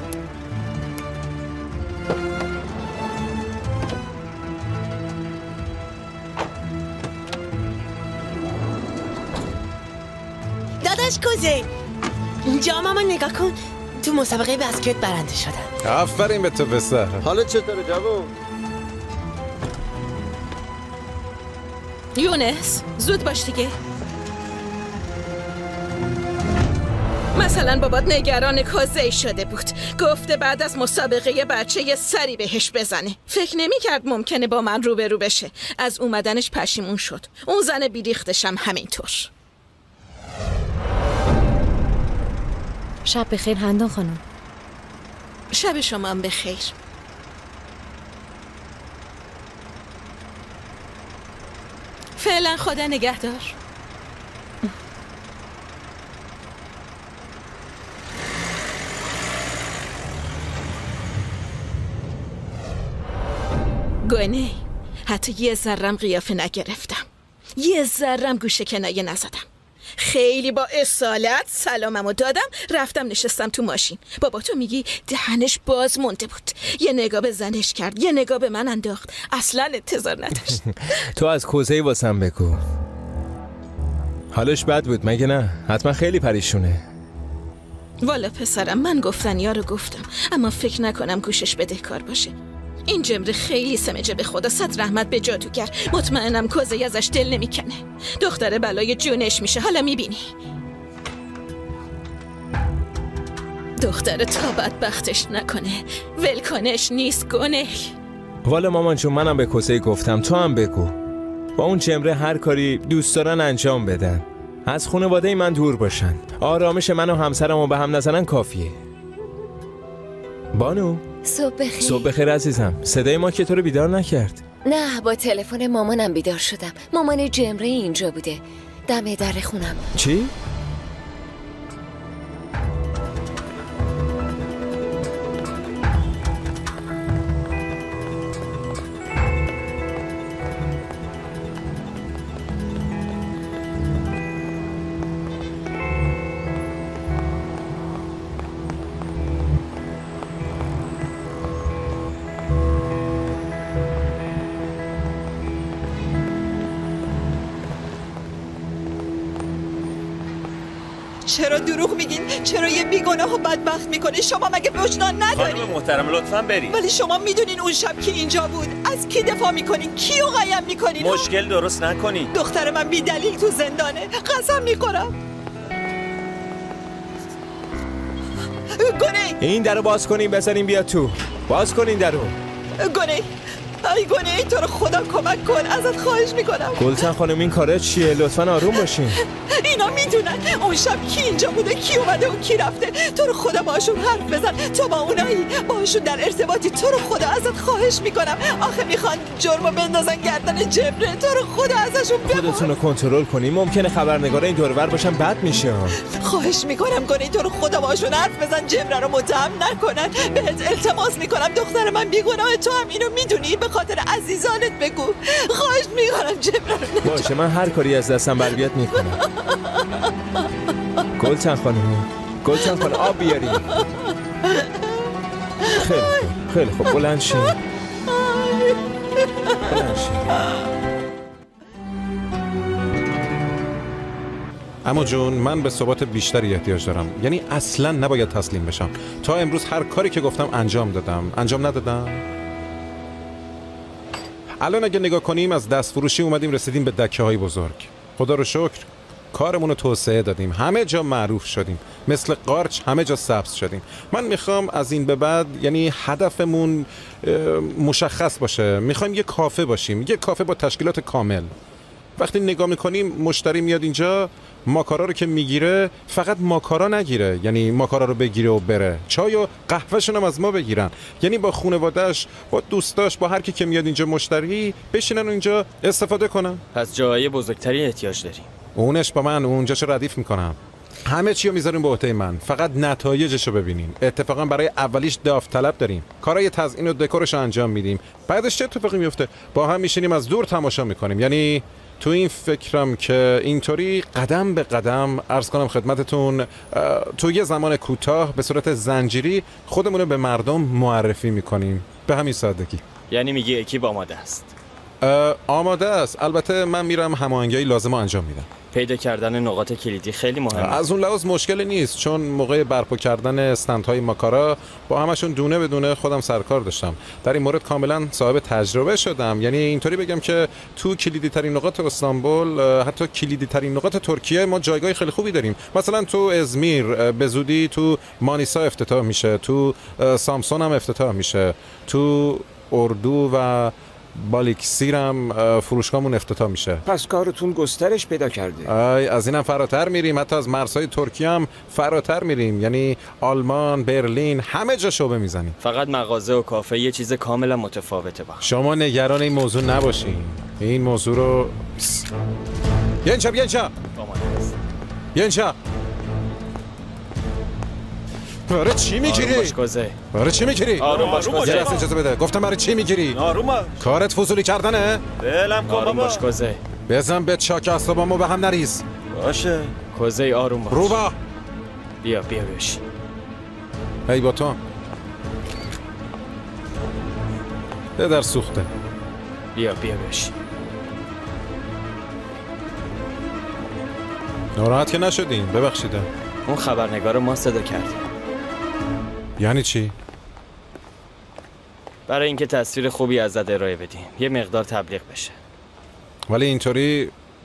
S14: داداش کوزه‌ای
S17: اینجا مامان نگاه کن، تو مسابقه بسکت برنده شدن.
S2: آفرین به تو پسر.
S4: حالت چطوره جوون؟
S1: یونس زود باش دیگه. مثلا بابات نگران کوزه‌ای شده بود، گفته بعد از مسابقه بچه یه سری بهش بزنه. فکر نمی‌کرد ممکنه با من روبرو بشه. از اومدنش پشیمون شد. اون زن بیریختش هم همینطور.
S3: شب بخیر هندان خانم.
S1: شب شما هم بخیر. فعلا خدا نگهدار. گونه حتی یه ذرم قیافه نگرفتم، یه ذرم گوشه کنایه نزدم. خیلی با اصالت سلاممو دادم، رفتم نشستم تو ماشین. بابا تو میگی دهنش باز مونده بود، یه نگاه به زنش کرد، یه نگاه به من انداخت، اصلا انتظار نداشت.
S5: تو از کوزه‌ای واسم بگو. حالش بد بود مگه نه؟ حتما خیلی پریشونه.
S1: والا پسرم من گفتنیا رو گفتم، اما فکر نکنم گوشش بدهکار باشه. این جمره خیلی سمجه به خدا، صد رحمت به جادوگر. مطمئنم کوزه ازش دل نمیکنه. دختر بلای جونش میشه، حالا میبینی. دختر تا بدبختش نکنه، ولکنش نیست گونه.
S5: والا مامان چون منم به کوزه گفتم، تو هم بگو. با اون جمره هر کاری دوست دارن انجام بدن، از خانواده من دور باشن، آرامش من و همسرمو به هم نزنن کافیه. بانو
S18: صبح بخیر.
S5: صبح بخیر عزیزم. صدای ما که تو رو بیدار نکرد.
S18: نه با تلفن مامانم بیدار شدم. مامان جمره اینجا بوده، دم در خونم.
S5: چی؟
S14: چرا دروغ میگین؟ چرا یه بیگناه و بدبخت میکنین؟ شما مگه وجدان ندارین؟
S15: خانم محترم لطفاً برید.
S14: ولی شما میدونین اون شب کی اینجا بود؟ از کی دفاع میکنین؟ کیو قایم میکنین؟
S15: مشکل درست نکنین.
S14: دختر من بی دلیل تو زندانه، قسم میخورم. گونه
S5: این درو باز کنین، بذارین بیا تو. باز کنین درو.
S14: گونه ای گونه، تو رو خدا کمک کن، ازت خواهش میکنم.
S5: گلتن خانم این کاره چیه؟ لطفاً آروم باشین.
S14: اینا میدونن اون شب کی اینجا بوده، کی اومده و کی رفته. تو رو خدا باشون حرف بزن، تو با اونایی باشون در ارتباطی. تو رو خدا ازت خواهش میکنم. آخه میخوان جرمو بندازن گردن جبره. تو رو خدا ازشون بپرس.
S5: خودتون رو کنترل کنین، ممکنه خبرنگارا این دور و بر باشن، بد میشه.
S14: خواهش میکنم گونه، تو رو خدا باشون حرف بزن، جبره رو متهم نکنن. بهت التماس میکنم، دختر من بیگناه، تو هم اینو میدونی، به خاطر عزیزانت بگو. خواهش میکنم جبره رو
S5: باشه، من هر کاری از دستم بر بیاد میکنم. گلتن خانم، گلتن خانم آب بیاری. خیلی خوب، خیلی خوب، بلند شین. بلند شین.
S2: اما جون من به ثبات بیشتری احتیاج دارم، یعنی اصلا نباید تسلیم بشم. تا امروز هر کاری که گفتم انجام دادم. انجام ندادم؟ الان اگه نگاه کنیم از دست فروشی اومدیم رسیدیم به دکه های بزرگ. خدا رو شکر کارمون رو توسعه دادیم، همه جا معروف شدیم، مثل قارچ همه جا سبز شدیم. من میخوام از این به بعد یعنی هدفمون مشخص باشه. میخوایم یه کافه باشیم، یه کافه با تشکیلات کامل. وقتی نگاه میکنیم مشتری میاد اینجا، ماکارا رو که میگیره فقط ماکارا نگیره، یعنی ماکارا رو بگیره و بره، چای و قهوهشون هم از ما بگیرن، یعنی با خانواده‌اش، با دوستاش، با هر کی که میاد اینجا مشتری بشینن و اینجا استفاده کنن.
S15: پس جای بزرگتری احتیاج داریم.
S2: اونش با من اونجاشو ردیف میکنم. همه چی رو میذاریم به عهده من، فقط نتایجشو ببینیم. اتفاقا برای اولیش داوطلب داریم، کارهای تزیین و دکورش انجام میدیم. بعدش چه اتفاقی میفته؟ با هم میشینیم از دور تماشا میکنیم. یعنی تو این فکرم که اینطوری قدم به قدم عرض کنم خدمتتون، تو یه زمان کوتاه به صورت زنجیری خودمون رو به مردم معرفی میکنیم. به همین سادگی.
S15: یعنی میگی اکیپ آماده است؟
S2: آماده است. البته من میرم هماهنگی لازم انجام میدم.
S15: پیدا کردن نقاط کلیدی خیلی مهمه.
S2: از اون لحاظ مشکلی نیست، چون موقع برپا کردن استندهای ماکارا با همشون دونه به دونه خودم سرکار داشتم. در این مورد کاملا صاحب تجربه شدم. یعنی اینطوری بگم که تو کلیدی ترین نقاط استانبول، حتی کلیدی ترین نقاط ترکیه ما جایگاه خیلی خوبی داریم. مثلا تو ازمیر به زودی تو مانیسا افتتاح میشه، تو سامسون هم افتتاح میشه، تو اردو و بالیکسیر هم فروشگاهمون افتتاح میشه.
S19: پس کارتون گسترش پیدا کرده.
S2: از اینم فراتر میریم، حتی از مرزهای ترکیه هم فراتر میریم. یعنی آلمان، برلین، همه جا شعبه میزنیم.
S15: فقط مغازه و کافه یه چیز کاملا متفاوته با.
S2: شما نگران این موضوع نباشین. این موضوع رو ینچا برای چی میگیری؟ برای چی میگیری؟
S15: آروم باش کوزه.
S2: اجازه بده. گفتم برای چی میگیری؟
S15: آروم باش.
S2: کارت فضولی کردنه؟
S15: دلم کن بابا. باش کوزه.
S2: بزن به چاک اعصابامو به هم نریز.
S15: باشه. کوزه آروم باش.
S2: روبا.
S15: بیا بش.
S2: ای با تو. در سوخته.
S15: بیا بش.
S2: ناراحت که نشدین، ببخشید.
S15: اون خبرنگار ما صدا کردیم.
S2: یعنی چی؟
S15: برای اینکه تصویر خوبی ازت ارائه بدیم، یه مقدار تبلیغ بشه.
S2: ولی اینطوری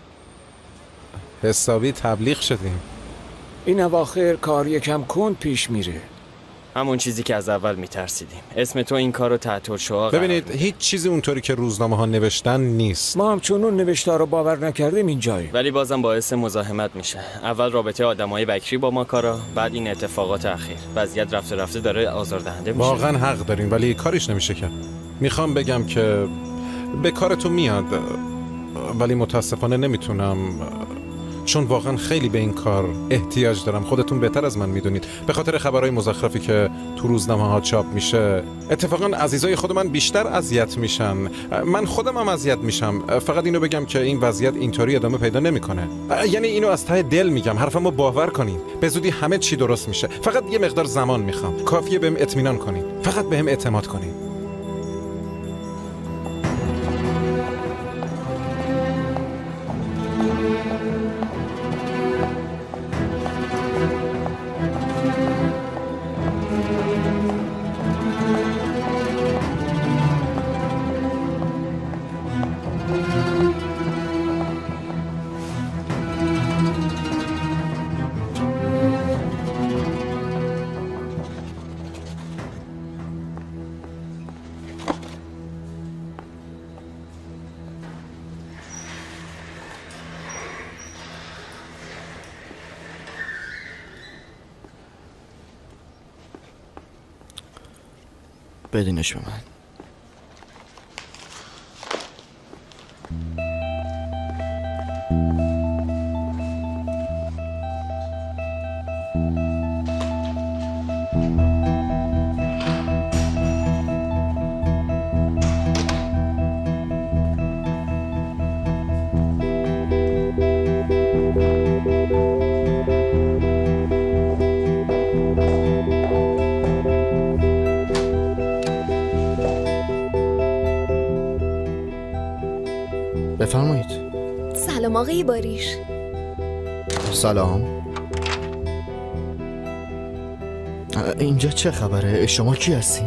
S2: حسابی تبلیغ شدیم.
S19: این اواخر کار یکم کند پیش میره.
S15: همون چیزی که از اول میترسیدیم. اسم تو این کارو تحت الشعاع.
S2: ببینید هیچ چیزی اونطوری که روزنامه ها نوشتن نیست.
S19: ما هم چون اون نوشته رو باور نکردیم اینجایی.
S15: ولی بازم باعث مزاحمت میشه. اول رابطه آدمای بکری با ماکارا، بعد این اتفاقات اخیر. وضعیت رفته رفته داره آزاردهنده میشه.
S2: واقعا حق دارین، ولی کاریش نمیشه کرد. میخوام بگم که به کارتون میاد، ولی متاسفانه نمیتونم، چون واقعا خیلی به این کار احتیاج دارم. خودتون بهتر از من میدونید. به خاطر خبرهای مزخرفی که تو روزنامه ها چاپ میشه، اتفاقا عزیزای خود من بیشتر اذیت میشن. من خودم هم اذیت میشم. فقط اینو بگم که این وضعیت اینطوری ادامه پیدا نمیکنه. یعنی اینو از ته دل میگم، حرفمو باور کنید. به زودی همه چی درست میشه. فقط یه مقدار زمان میخوام. کافیه بهم اطمینان کنید. فقط بهم اعتماد کنید.
S9: بدینش به من. بفرمایید.
S18: سلام آقای باریش.
S9: سلام. اینجا چه خبره؟ شما کی هستی؟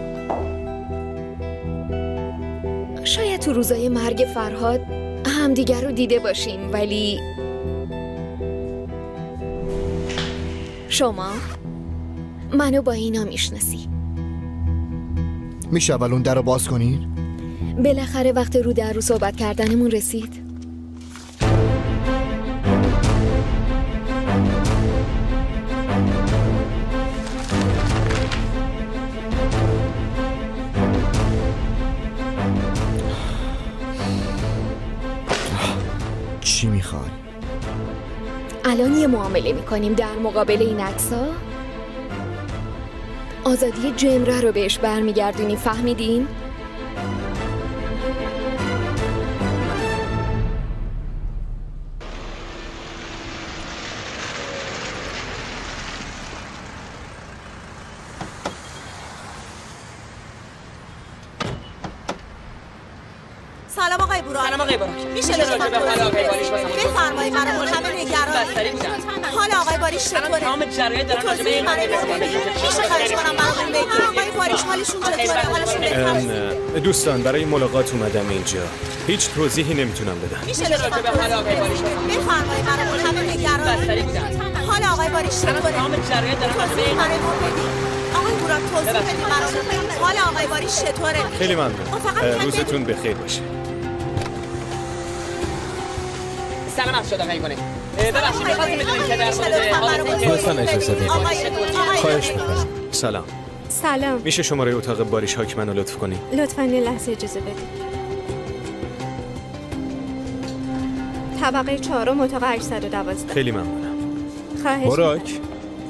S18: شاید تو روزای مرگ فرهاد همدیگر رو دیده باشیم، ولی شما منو با اینا میشناسی.
S9: میشه اول اون در رو باز کنید؟
S18: بالاخره وقت رو در رو صحبت کردنمون رسید.
S9: چی میخوای؟
S18: الان یه معامله میکنیم در مقابل این عکس‌ها. آزادی جمره رو بهش برمیگردونیم، فهمیدین؟
S20: سلام آقای براک.
S14: سلام آقای براک.
S20: میشه
S14: راجع به حال آقای باریش واسمون
S20: بفرمایید، من همه نگران. حال آقای باریش چطوره؟
S14: تمام جراید دارن راجع به این قضیه
S20: میشه خواهش کنم برامون بگید آقای باریش حالشون چطوره؟ حالشون بهتره؟
S5: دوستان برای ملاقات اومدم اینجا. هیچ توضیحی نمیتونم بدم.
S20: میشه راجع به حال آقای باریش بفرمایید، من همه نگران. حال آقای باریش چطوره؟
S14: تمام جراید دارن راجع به این
S20: آقای براک توضیح بدید برامون. حال آقای باریش چطوره؟
S5: خیلی ممنون. روزتون بخیر باشه.
S14: سلامت شد آقای گونه. ببخشید می‌خواستم بدونم که در مورد
S5: لطفاً اجازه بدید. خواهش می‌کنم. سلام.
S21: سلام.
S5: میشه شماره اتاق باریش حاکم رو لطف کنی؟
S21: لطفاً یه لحظه اجازه بدید. طبقه 4 اتاق 812.
S5: خیلی ممنونم.
S21: خواهش
S5: براک.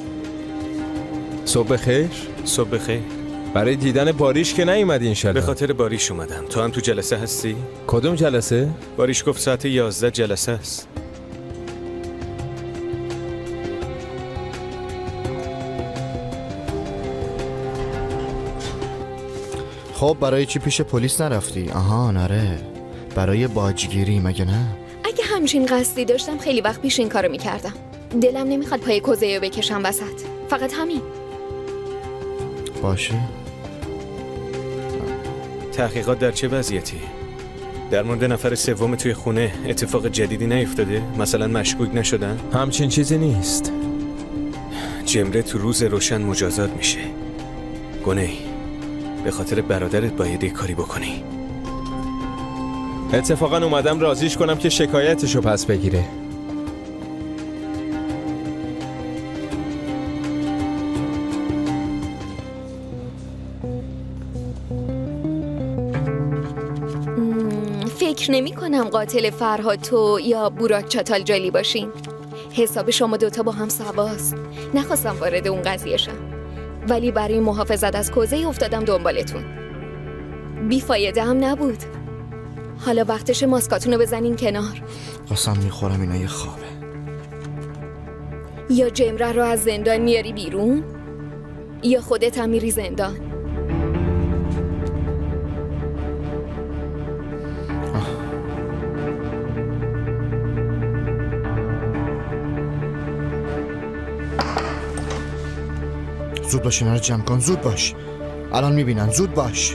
S5: صبح بخیر. صبح بخیر. برای دیدن باریش که نیومدی انشالله. به خاطر باریش اومدم. تو هم تو جلسه هستی؟ کدوم جلسه؟ باریش گفت ساعت 11 جلسه است.
S9: خب برای چی پیش پلیس نرفتی؟ آها نره، برای باجگیری مگه نه؟
S3: اگه همچین قصدی داشتم خیلی وقت پیش این کارو میکردم. دلم نمیخواد پای کوزه‌یو بکشم وسط. فقط همین.
S9: باشه.
S5: تحقیقات در چه وضعیتی؟ در مورد نفر سوم توی خونه اتفاق جدیدی نیفتاده؟ مثلا مشکوک نشدن؟ همچین چیزی نیست. جمره تو روز روشن مجازات میشه. گونه به خاطر برادرت باید یه کاری بکنی. اتفاقا اومدم راضیش کنم که شکایتشو پس بگیره.
S3: فکر نمی کنم قاتل فرهاد تو یا براک چاتالجالی باشین. حساب شما دوتا با هم سواست. نخواستم وارد اون قضیه شم، ولی برای محافظت از کوزه افتادم دنبالتون. بیفایده هم نبود. حالا وقتش ماسکاتونو بزنین کنار.
S9: قسم میخورم اینا یه خوابه.
S3: یا جمره رو از زندان میاری بیرون یا خودت هم میری زندان.
S9: زود باش اینا رو جمع کن، زود باش. الان میبینن، زود باش.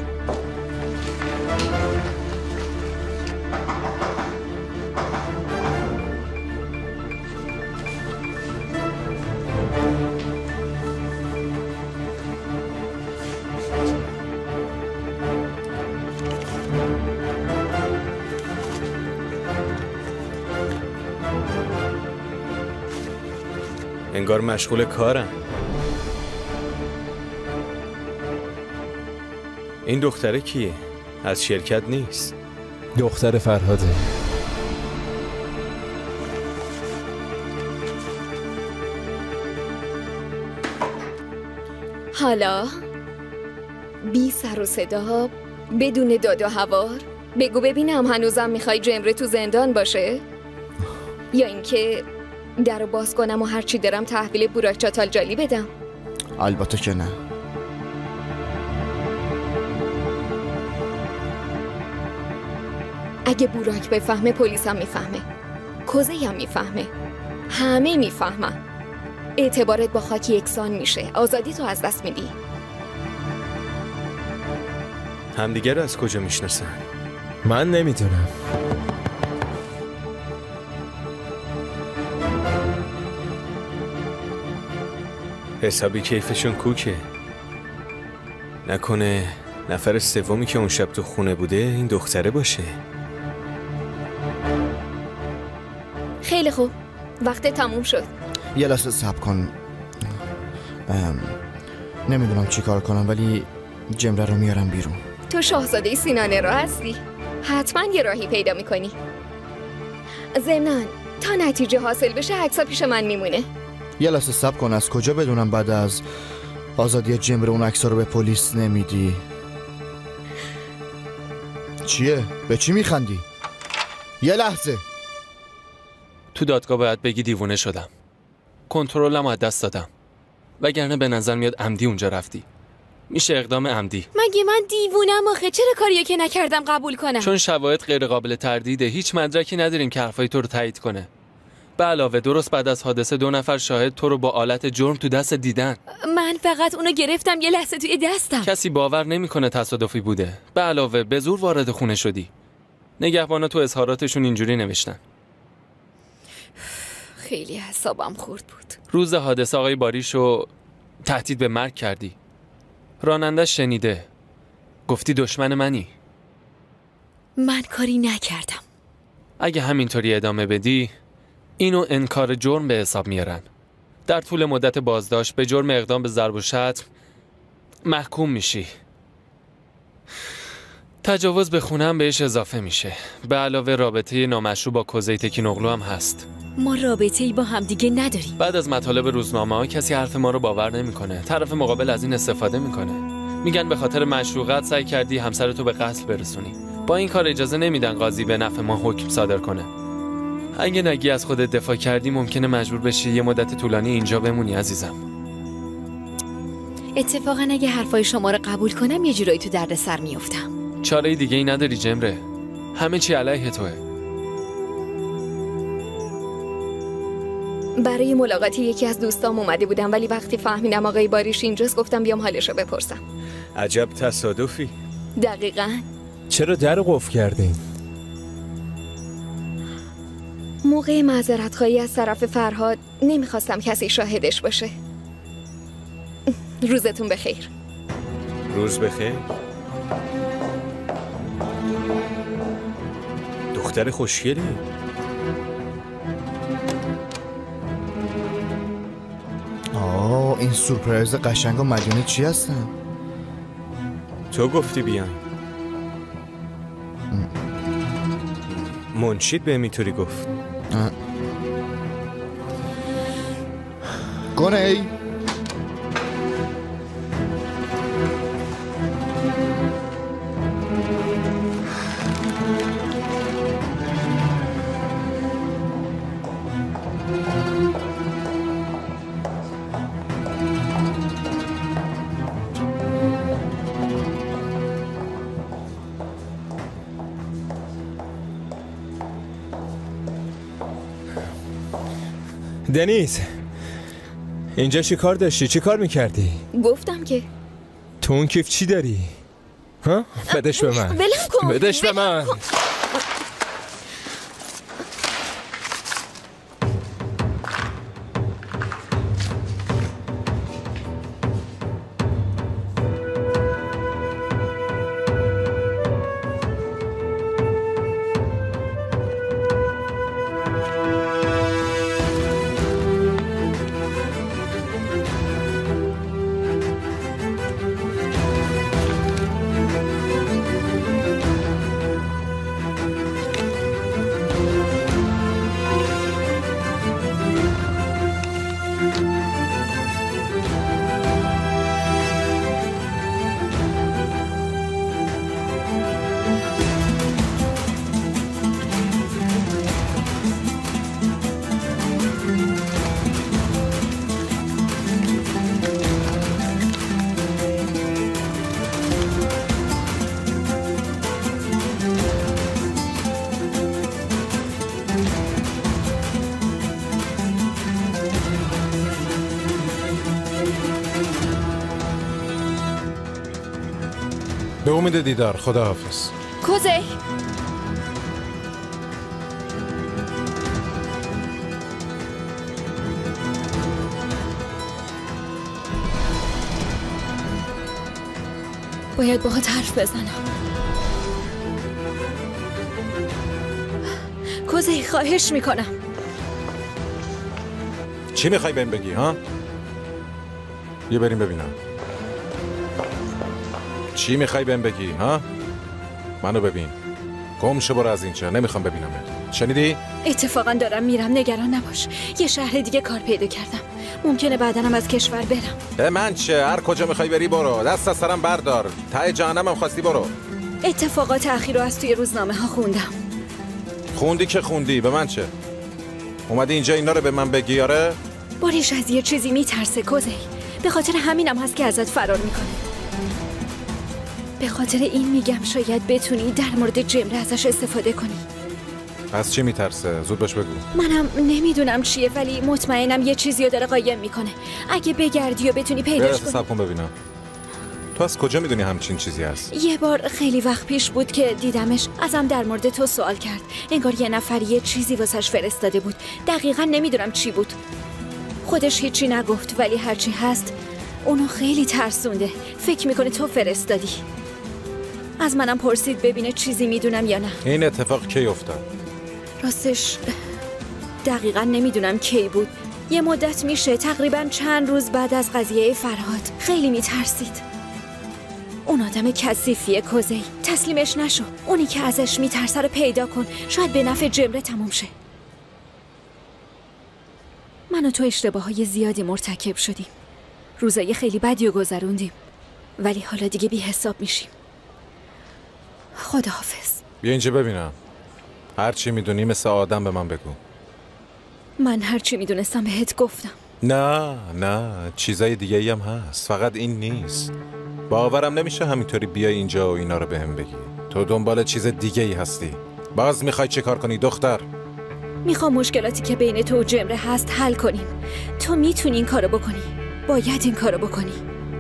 S5: انگار مشغول کارم. این دختره کیه؟ از شرکت نیست. دختر فرهاده.
S3: حالا بی سر و صدا، بدون داد و هوار، بگو ببینم هنوزم میخوای جمره تو زندان باشه؟ یا اینکه درو باز کنم و هرچی دارم تحویل براک چاتالجالی بدم؟
S9: البته که نه.
S3: اگه براک بفهمه پلیس هم میفهمه، کوزه هم میفهمه، همه میفهمن. اعتبارت با خاک یکسان میشه. آزادی تو از دست میدی.
S5: همدیگر از کجا میشناسن؟ من نمیدونم. حسابی کیفشون کوکه. نکنه نفر سومی که اون شب تو خونه بوده این دختره باشه.
S3: خیلی خوب، وقت تموم شد.
S9: یه لحظه صبر کن. نمیدونم چی کار کنم ولی جمره رو میارم بیرون.
S3: تو شاهزاده سینانه را هستی، حتما یه راهی پیدا میکنی. ضمناً تا نتیجه حاصل بشه عکس‌ها پیش من میمونه.
S9: یه لحظه صبر کن. از کجا بدونم بعد از آزادی جمره اون عکس‌ها رو به پلیس نمیدی؟ چیه؟ به چی میخندی؟ یه لحظه.
S22: تو دادگاه باید بگی دیوونه شدم. کنترلم از دست دادم. وگرنه به نظر میاد عمدی اونجا رفتی. میشه اقدام عمدی.
S3: مگه من دیوونم آخه؟ چرا کاریو که نکردم قبول کنم؟
S22: چون شواهد غیر قابل تردیده. هیچ مدرکی نداریم که حرفای تو رو تایید کنه. به علاوه درست بعد از حادثه 2 نفر شاهد تو رو با آلت جرم تو دست دیدن.
S3: من فقط اونو گرفتم یه لحظه توی دستم.
S22: کسی باور نمیکنه تصادفی بوده. به علاوه به زور وارد خونه شدی. نگهبانا تو اظهاراتشون اینجوری نوشتن.
S3: خیلی حسابم خورد بود.
S22: روز حادثه آقای باریشو تهدید به مرگ کردی. راننده شنیده. گفتی دشمن منی.
S3: من کاری نکردم.
S22: اگه همینطوری ادامه بدی اینو انکار جرم به حساب میارن. در طول مدت بازداشت به جرم اقدام به ضرب و شتم محکوم میشی. تجاوز به خونه هم بهش اضافه میشه. به علاوه رابطه نامشروع با کوزه تکینوغلو هم هست.
S3: ما رابطه‌ای با هم دیگه نداریم.
S22: بعد از مطالب روزنامه‌ها کسی حرف ما رو باور نمیکنه. طرف مقابل از این استفاده میکنه. میگن به خاطر مشروعیت سعی کردی همسرتو به قتل برسونی. با این کار اجازه نمیدن قاضی به نفع ما حکم صادر کنه. اگه نگی از خودت دفاع کردی ممکنه مجبور بشی یه مدت طولانی اینجا بمونی عزیزم.
S3: اتفاقا اگه حرفای شما رو قبول کنم یه جورایی تو دردسر میافتم.
S22: چاره دیگه ای نداری جمره. همه چی علیه توه.
S3: برای ملاقات یکی از دوستام اومده بودم ولی وقتی فهمیدم آقای باریش اینجاست گفتم بیام حالشو بپرسم.
S5: عجب تصادفی.
S3: دقیقاً.
S5: چرا در قفل کردین؟
S3: موقع معذرت خواهی از طرف فرهاد نمیخواستم کسی شاهدش باشه. روزتون بخیر.
S5: روز بخیر. دختر خوشگلی.
S9: این سورپرایز قشنگ و مدیونی چی هستن؟
S5: تو گفتی بیان. منشید به میتوری گفت.
S9: گونه ای
S5: دنیز، اینجا چی کار داشتی؟ چی کار میکردی؟
S3: گفتم که
S5: تو اون کیف چی داری؟ ها؟ بدش به من.
S3: ولم کن.
S5: بدش به من.
S2: به امید دیدار. خداحافظ.
S3: کوزه باید باهات حرف بزنم. کوزه خواهش میکنم.
S2: چی میخوای بهم بگی ها؟ یه بریم ببینم. چی میخوای بهم بگی ها؟ منو ببین. گم شو برو از اینجا. نمیخوام ببینمت. شنیدی؟
S3: اتفاقا دارم میرم، نگران نباش. یه شهر دیگه کار پیدا کردم. ممکنه بعدنم از کشور برم.
S2: به من چه؟ هر کجا میخوای بری برو. دست از سرم بردار. ته جهنمم خواستی برو.
S3: اتفاقات اخیر رو از توی روزنامه ها خوندم.
S2: خوندی که خوندی. به من چه؟ اومدی اینجا اینا رو به من بگی؟ آره؟
S3: باریش از یه چیزی میترسه کوزه. به خاطر همینم هست که ازت فرار میکنه. به خاطر این میگم شاید بتونی در مورد جمره ازش استفاده کنی.
S2: از چی میترسه؟ زود باش بگو.
S3: منم نمیدونم چیه ولی مطمئنم یه چیزی رو داره قایم میکنه. اگه بگردی و بتونی پیداش کنی.
S2: صبر کن ببینم. تو از کجا میدونی همچین چیزی هست؟
S3: یه بار خیلی وقت پیش بود که دیدمش، ازم در مورد تو سوال کرد. انگار یه نفر یه چیزی واسش فرستاده بود. دقیقاً نمیدونم چی بود. خودش هیچی نگفت ولی هرچی هست اونو خیلی ترسونده. فکر میکنه تو فرستادی. از منم پرسید ببینه چیزی میدونم یا نه.
S2: این اتفاق کی افتاد؟
S3: راستش دقیقاً نمیدونم کی بود. یه مدت میشه، تقریباً چند روز بعد از قضیه فرهاد. خیلی میترسید. اون آدم کثیفیه کوزی. تسلیمش نشو. اونی که ازش میترسه رو پیدا کن. شاید به نفع جمره تموم شه. من و تو اشتباههای زیادی مرتکب شدیم. روزای خیلی بدی رو گذروندیم. ولی حالا دیگه بی حساب میشیم. خداحافظ.
S2: بیا اینجا ببینم. هر چی میدونی مثل آدم به من بگو.
S3: من هر چی میدونستم بهت گفتم.
S2: نه چیزای دیگه ای هم هست. فقط این نیست. باورم نمیشه همینطوری بیای اینجا و اینا رو بهم بگی. تو دنبال چیز دیگه ای هستی. باز میخوای چه کار کنی دختر؟
S3: میخوام مشکلاتی که بین تو و جمره هست حل کنیم. تو میتونی این کارو بکنی. باید این کارو بکنی.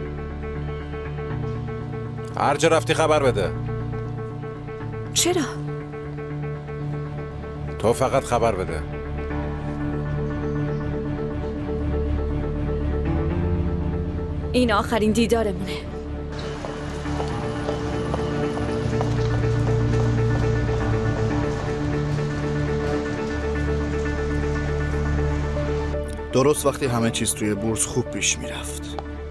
S2: هر جا رفتی خبر بده.
S3: چرا؟
S2: تو فقط خبر بده.
S3: این آخرین دیدارمونه.
S9: درست وقتی همه چیز توی بورس خوب پیش میرفت.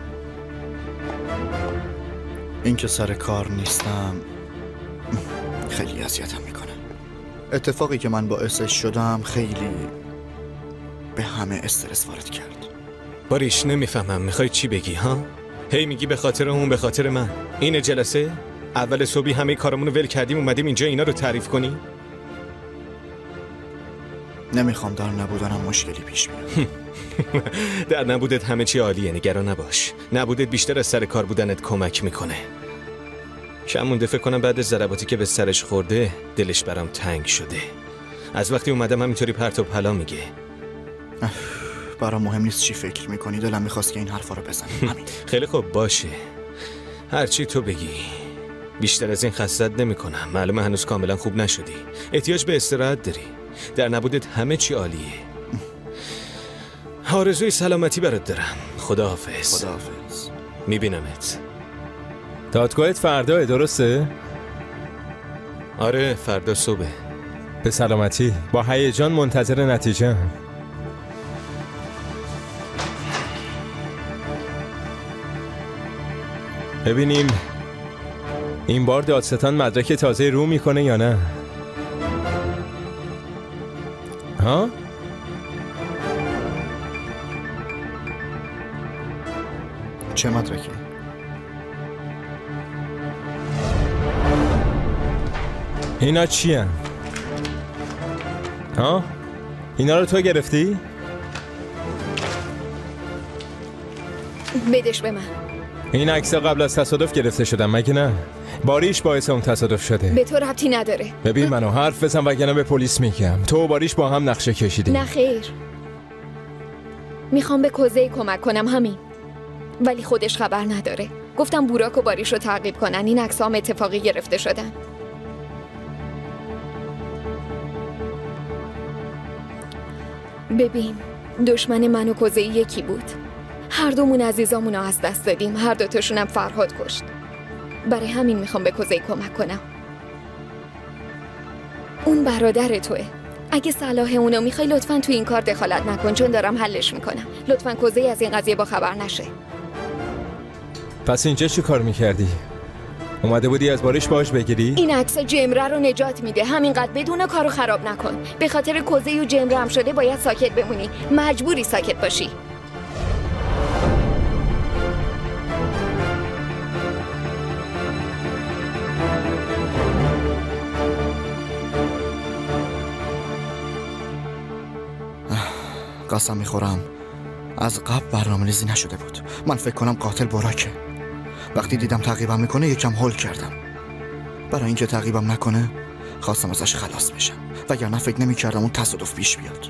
S9: این که سر کار نیستم خیلی اذیتم میکنه. اتفاقی که من باعثش شدم خیلی به همه استرس وارد کرد.
S5: باریش نمیفهمم میخوای چی بگی ها؟ هی میگی به خاطر اون به خاطر من. اینه جلسه؟ اول صبحی همه کارمون رو ول کردیم اومدیم اینجا اینا رو تعریف کنی؟
S9: نمیخوام در نبودنم مشکلی پیش بیاد.
S5: در نبودت همه چی عالیه، نگران نباش. نبودت بیشتر از سر کار بودنت کمک میکنه. کم مونده فکر کنم بعد از ضرباتی که به سرش خورده دلش برام تنگ شده. از وقتی اومدم همینطوری پرت و پلا میگه.
S9: برام مهم نیست چی فکر میکنی، دلم میخواست که این حرفا رو بزنم. همین.
S5: خیلی خوب باشه. هرچی تو بگی. بیشتر از این خستت نمیکنم. معلومه هنوز کاملا خوب نشدی. احتیاج به استراحت داری. در نبودت همه چی عالیه. آرزوی سلامتی برات دارم. خداحافظ.
S9: خداحافظ.
S5: میبینمت. دادگاهت فرداه درسته؟ آره فردا صبح. به سلامتی. با هیجان منتظر نتیجه هم. ببینیم این بار دادستان مدرک تازه رو میکنه یا نه؟ ها؟
S9: چه مدرکی؟
S5: اینا چی هن؟ ها؟ اینا رو تو گرفتی؟
S3: بدش به من.
S5: این عکس‌ها قبل از تصادف گرفته شدن مگه نه؟ باریش باعث اون تصادف شده.
S3: به تو ربطی نداره.
S5: ببین منو حرف بزن وگرنه به پلیس میگم. تو و باریش با هم نقشه کشیدین.
S3: نه خیر. میخوام به کوزه کمک کنم همین. ولی خودش خبر نداره. گفتم بوراک و باریش رو تعقیب کنن. این عکس‌ها هم اتفاقی گرفته شدن. ببین دشمن من و کوزه یکی بود. هر دومون عزیزامون رو از دست دادیم. هر دوتاشونم فرهاد کشت. برای همین میخوام به کوزه کمک کنم. اون برادر توه. اگه صلاح اونو میخوای لطفاً تو این کار دخالت نکن چون دارم حلش میکنم. لطفاً کوزه از این قضیه با خبر نشه.
S5: پس اینجا چی کار میکردی؟ اومده بودی از باریش باش بگیری؟
S3: این عکس جمره رو نجات میده. همینقدر بدون کارو خراب نکن. به خاطر کوزه و جمره هم شده باید ساکت بمونی. مجبوری ساکت باشی.
S9: قسم میخورم از قبل برنامه‌ریزی نشده بود. من فکر کنم قاتل براکه. وقتی دیدم تعقیبم میکنه یکم هول کردم. برای اینکه تعقیبم نکنه خواستم ازش خلاص بشم، وگرنه فکر نمیکردم اون تصادف پیش بیاد.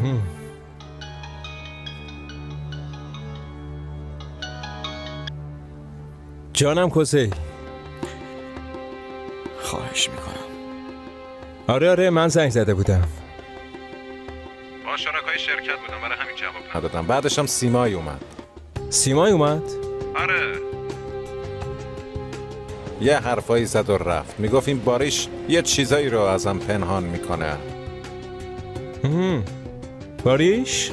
S5: جانم کوزه.
S9: خواهش میکنم.
S5: آره من زنگ زده بودم.
S2: با شرکای شرکت بودم، برای همین جواب ندادم. بعدش هم سیمای اومد.
S5: سیمای اومد؟
S2: آره. یه حرفایی زد و رفت. میگفت این باریش یه چیزایی رو ازم پنهان میکنه.
S5: باریش؟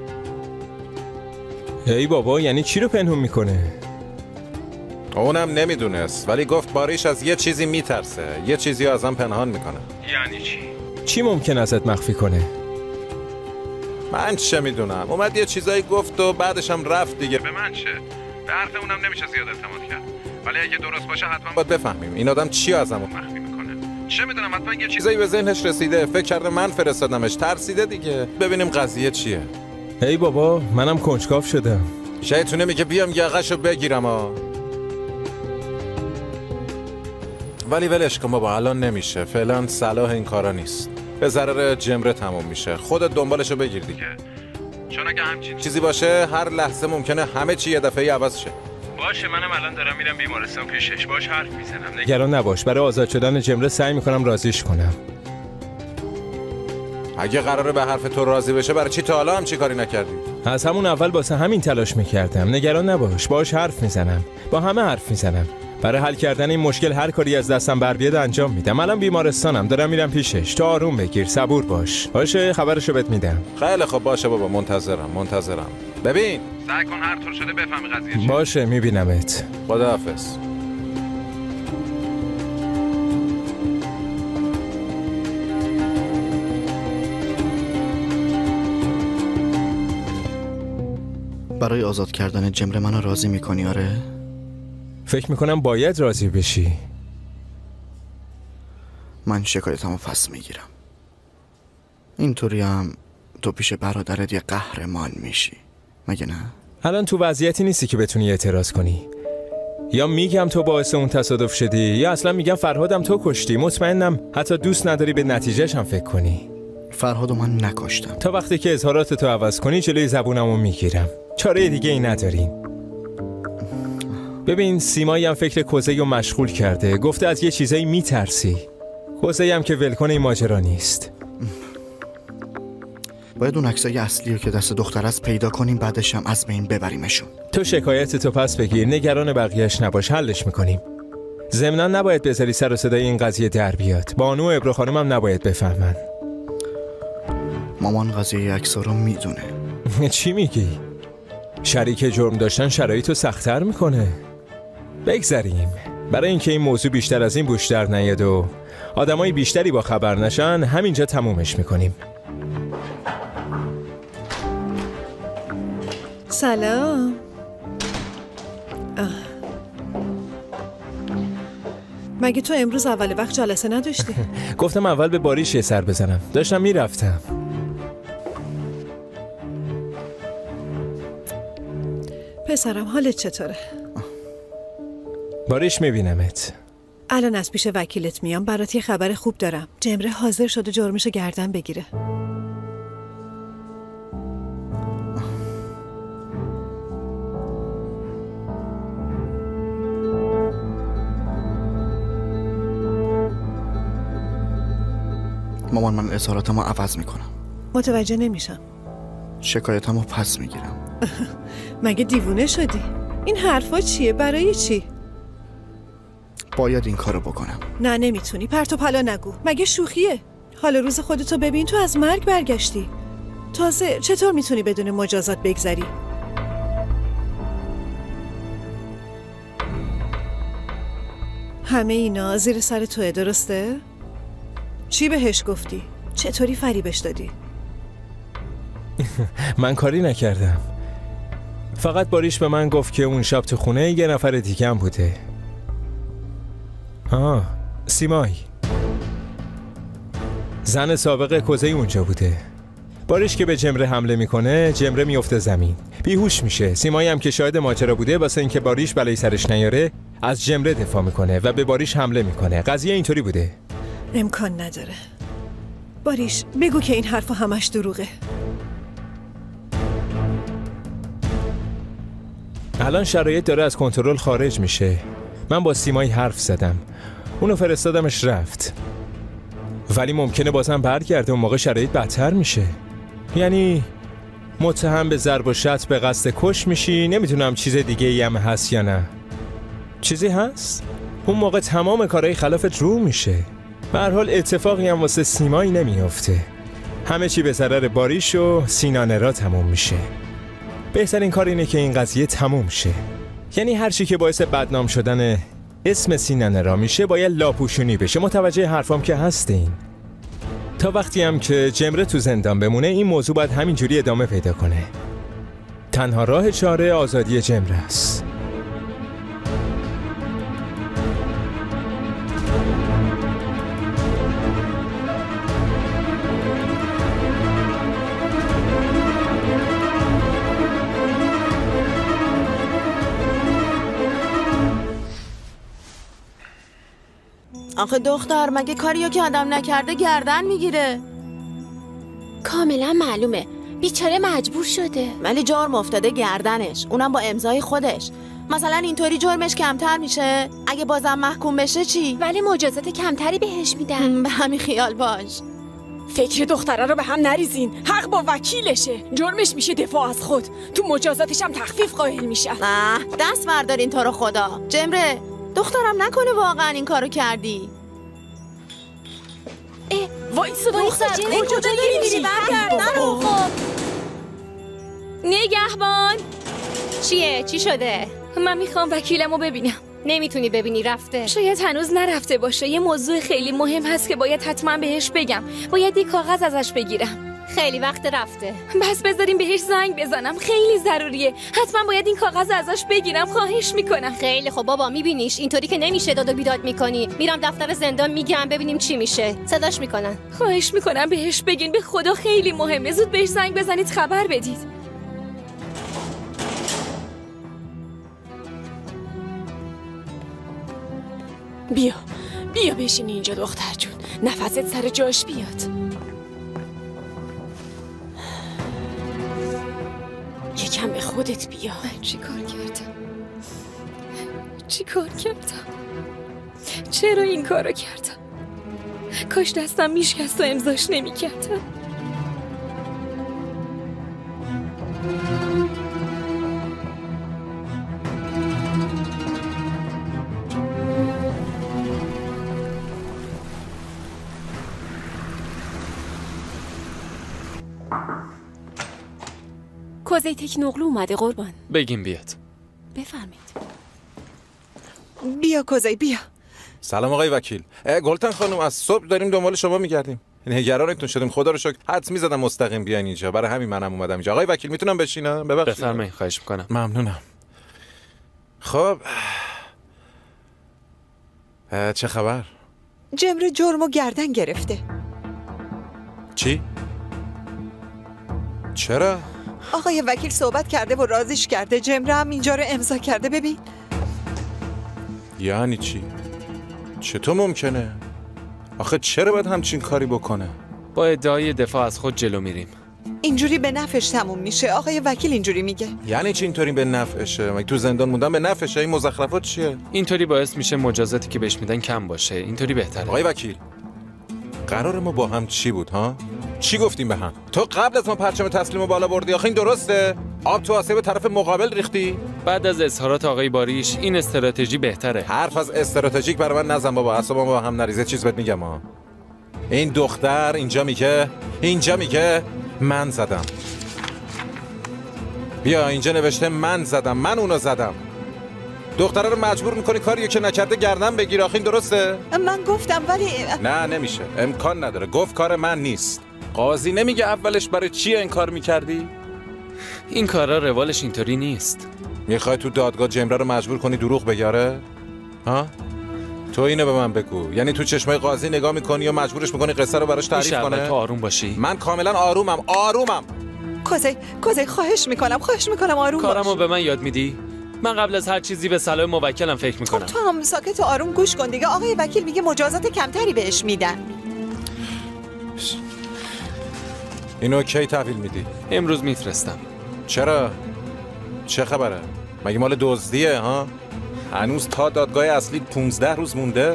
S5: ای بابا، یعنی چی رو پنهان میکنه؟
S2: اونم نمیدونست، ولی گفت باریش از یه چیزی میترسه، یه چیزی رو ازم پنهان میکنه.
S5: یعنی چی؟ چی ممکن ازت مخفی کنه؟
S2: من چه میدونم. اومد یه چیزایی گفت و بعدش هم رفت دیگه. به من چه؟ به حرف اونم نمیشه زیاد اعتماد کرد. ولی اگه درست باشه حتما باید بفهمیم این آدم چی ازمو مخفی میکنه. چه میدونم، حتما یه چیزایی به ذهنش رسیده، فکر کرده من فرستادمش، ترسیده دیگه. ببینیم قضیه چیه.
S5: ای بابا، منم کنجکاو شدم.
S2: شیطونه میگه بیام یقه‌شو بگیرم ولی ولش کن بابا، الان نمیشه. فعلا صلاح این کارا نیست. به ضرر جمره تموم میشه. خودت دنبالشو بگیر دیگه. چون اگه همچین چیزی باشه هر لحظه ممکنه همه چی یه دفعه‌ای عوض شه.
S5: باشه، منم الان دارم میرم بیمارستان پیشش، باش حرف میزنم. نگران نباش، برای آزاد شدن جمره سعی میکنم راضیش کنم.
S2: اگه قراره به حرف تو راضی بشه، برای چی تا حالا هم چی کاری نکردی؟
S5: از همون اول واسه همین تلاش میکردم. نگران نباش، باش حرف میزنم. با همه حرف میزنم. برای حل کردن این مشکل هر کاری از دستم بر بیاد انجام میدم. الان بیمارستانم، دارم میرم پیشش. تو آروم بگیر، صبور باش. باشه، خبرشو بهت میدم.
S2: خیلی خب، باشه بابا، منتظرم. ببین، سعی کن هر طور شده بفهمی قضیه چیه.
S5: باشه، میبینمت.
S2: خداحافظ.
S9: برای آزاد کردن جمره منو راضی میکنی؟ آره؟
S5: فکر میکنم باید راضی بشی.
S9: من شکایتمو پس میگیرم. اینطوری هم تو پیش برادرت یه قهرمان میشی، مگه نه؟
S5: الان تو وضعیتی نیستی که بتونی اعتراض کنی. یا میگم تو باعث اون تصادف شدی، یا اصلا میگم فرهادم تو کشتی. مطمئنم حتی دوست نداری به نتیجهش هم فکر کنی.
S9: فرهادو من نکشتم.
S5: تا وقتی که اظهارات تو عوض کنی جلوی زبونمو میگیرم. چاره دیگه ای نداریم. ببین، سیمایی هم فکر کوزه‌ای رو مشغول کرده. گفته از یه چیزایی میترسی. کوزه‌ای هم که ولکن این ماجرا نیست.
S9: باید اون عکسای اصلی رو که دست دختر است پیدا کنیم، بعدش هم از بین ببریمشون.
S5: تو شکایت تو پس بگیر، نگران بقیه‌اش نباش، حلش میکنیم. ضمناً نباید بذاری سر و صدای این قضیه در بیاد. بانو و ابرو خانم هم نباید بفهمن.
S9: مامان قضیه عکس‌ها رو میدونه.
S5: چی میگی؟ شریک جرم داشتن شرایطو سخت‌تر میکنه. بگذریم. برای اینکه این موضوع بیشتر از این بوش در نیاد و آدمای بیشتری با خبر نشن، همینجا تمومش میکنیم.
S6: سلام. مگه تو امروز اول وقت جلسه نداشتی؟
S5: گفتم اول به باریش یه سر بزنم. داشتم میرفتم.
S6: پسرم، حالت چطوره؟
S5: باریش، میبینمت.
S6: الان از پیش وکیلت میام. برات یه خبر خوب دارم. جمره حاضر شده جرمشو گردن بگیره.
S9: مامان، من اظهاراتمو عوض میکنم.
S6: متوجه نمیشم.
S9: شکایتمو پس میگیرم.
S6: مگه دیوونه شدی؟ این حرفا چیه؟ برای چی؟
S9: باید این کارو بکنم.
S6: نه، نمیتونی. پرت و پلا نگو. مگه شوخیه؟ حال روز خودتو ببین. تو از مرگ برگشتی. تازه چطور میتونی بدون مجازات بگذری؟ همه اینا زیر سر توه، درسته؟ چی بهش گفتی؟ چطوری فریبش دادی؟
S5: من کاری نکردم. فقط باریش به من گفت که اون شب تو خونه یه نفر دیگه هم بوده. سیمای، زن سابق کوزه‌ای اونجا بوده. باریش که به جمره حمله میکنه، جمره میفته زمین، بیهوش میشه. سیمایی هم که شاهد ماجرا بوده، واسه اینکه باریش بلایی سرش نیاره از جمره دفاع میکنه و به باریش حمله میکنه. قضیه اینطوری بوده.
S6: امکان نداره. باریش بگو که این حرفا همش دروغه.
S5: الان شرایط داره از کنترل خارج میشه. من با سیمایی حرف زدم، اونو فرستادمش رفت، ولی ممکنه بازم برگرده. اون موقع شرایط بدتر میشه. یعنی متهم به ضرب و شتم به قصد کش میشی. نمیدونم چیز دیگه ای هم هست یا نه. چیزی هست؟ اون موقع تمام کارهای خلافت رو میشه. به هر حال اتفاقی هم واسه سیمایی نمیافته. همه چی به ضرر باریش و سینانرا تموم میشه. بهترین کار اینه که این قضیه تموم شه. یعنی هر چی که باعث بدنام شدن اسم سینانرا میشه باید لاپوشونی بشه. متوجه حرفام که هستین؟ تا وقتی هم که جمره تو زندان بمونه این موضوع باید همینجوری ادامه پیدا کنه. تنها راه چاره آزادی جمره است.
S20: آخه دختر مگه کاریو که آدم نکرده گردن میگیره؟
S10: کاملا معلومه بیچاره مجبور شده،
S20: ولی جرم افتاده گردنش، اونم با امضای خودش. مثلا اینطوری جرمش کمتر میشه؟ اگه بازم محکوم بشه چی؟
S10: ولی مجازات کمتری بهش میدن.
S20: به همین خیال باش.
S14: فکر دختره رو به هم نریزین. حق با وکیلشه. جرمش میشه دفاع از خود. تو مجازاتش هم تخفیف قائل میشن.
S20: نه دست بردارین تو رو خدا. جمره دخترم نکنه واقعا این کارو کردی.
S14: وایسا دختر
S20: کجا داری میری؟ برگرد نرو. خب
S3: نگهبان چیه؟ چی شده؟ من میخوام وکیلمو ببینم. نمیتونی ببینی، رفته. شاید هنوز نرفته باشه. یه موضوع خیلی مهم هست که باید حتما بهش بگم. باید یه کاغذ ازش بگیرم. خیلی وقت رفته. بس بذاریم بهش زنگ بزنم، خیلی ضروریه. حتما باید این کاغذ ازش بگیرم. خواهش میکنم.
S21: خیلی خب بابا، میبینیش اینطوری که نمیشه داد و بیداد میکنی. میرم دفتر زندان میگم ببینیم چی میشه. صداش میکنن.
S3: خواهش میکنم بهش بگین، به خدا خیلی مهمه. زود بهش زنگ بزنید خبر بدید.
S14: بیا بشین اینجا دختر جون. نفست سر جاش بیاد. یکم به خودت بیا.
S3: من چی کار کردم؟ چرا این کارو کردم؟ کاش دستم میشکست و امضاش نمیکردم.
S10: کوزه تکنوغلو اومده قربان.
S22: بگیم بیاد.
S10: بفرمید.
S14: بیا کوزه بیا.
S2: سلام آقای وکیل. گلتن خانم، از صبح داریم دنبال شما میگردیم. نگرانتون شدیم. خدا رو شکر حدس میزدم مستقیم بیاین اینجا. برای همین منم اومدم اینجا. آقای وکیل میتونم بشینم؟ ببخشید.
S22: بفرمایید. خواهش میکنم.
S2: ممنونم. خب چه خبر؟
S14: جمره جرمو گردن گرفته.
S2: چی؟ چرا؟
S14: آقای وکیل صحبت کرده و راضیش کرده. جمره هم اینجا رو امضا کرده. ببین.
S2: یعنی چی؟ چطور ممکنه؟ آخه چرا باید همچین کاری بکنه؟
S22: با ادعای دفاع از خود جلو میریم.
S14: اینجوری به نفعش تموم میشه. آقای وکیل اینجوری میگه.
S2: یعنی چی اینطوری به نفعشه؟ مگه تو زندان موندن به نفعشه؟ این مزخرفات چیه؟
S22: اینطوری باعث میشه مجازاتی که بهش میدن کم باشه. اینطوری بهتره.
S2: آقای وکیل، قرار ما با هم چی بود ها؟ چی گفتیم به هم؟ تو قبل از ما پرچم تسلیمو بالا بردی. آخه این درسته؟ آب تو آسیب طرف مقابل ریختی؟
S22: بعد از اظهارات آقای باریش این استراتژی بهتره.
S2: حرف از استراتژیک برای من نزن بابا. اعصابم با هم نریزه. چیز بهت میگم ها. این دختر اینجا میگه من زدم. بیا اینجا نوشته من زدم. من اونو زدم. دختره رو مجبور میکنی کاریو که نکرده گردن بگیر. آخه این درسته؟
S14: من گفتم ولی
S2: نه نمیشه. امکان نداره. گفت کار من نیست. قاضی نمیگه اولش برای چیه این کار میکردی؟
S22: این کارا روالش اینطوری نیست.
S2: میخوای تو دادگاه جمره رو مجبور کنی دروغ بگاره؟ ها؟ تو اینو به من بگو، یعنی تو چشمای قاضی نگاه میکنی یا مجبورش میکنی قصه رو براش تعریف کنه؟
S22: تو آروم باشی.
S2: من کاملا آرومم.
S14: کوزه خواهش میکنم آروم باش.
S22: کارمو به من یاد میدی؟ من قبل از هر چیزی به صلاح موکلم فکر میکنم.
S14: تو هم ساکت و آروم گوش کن دیگه. آقای وکیل میگه مجازات کمتری بهش میدن.
S2: اینو کی تحویل میدی؟
S22: امروز میفرستم.
S2: چرا؟ چه خبره؟ مگه مال دزدیه ها؟ هنوز تا دادگاه اصلی 15 روز مونده.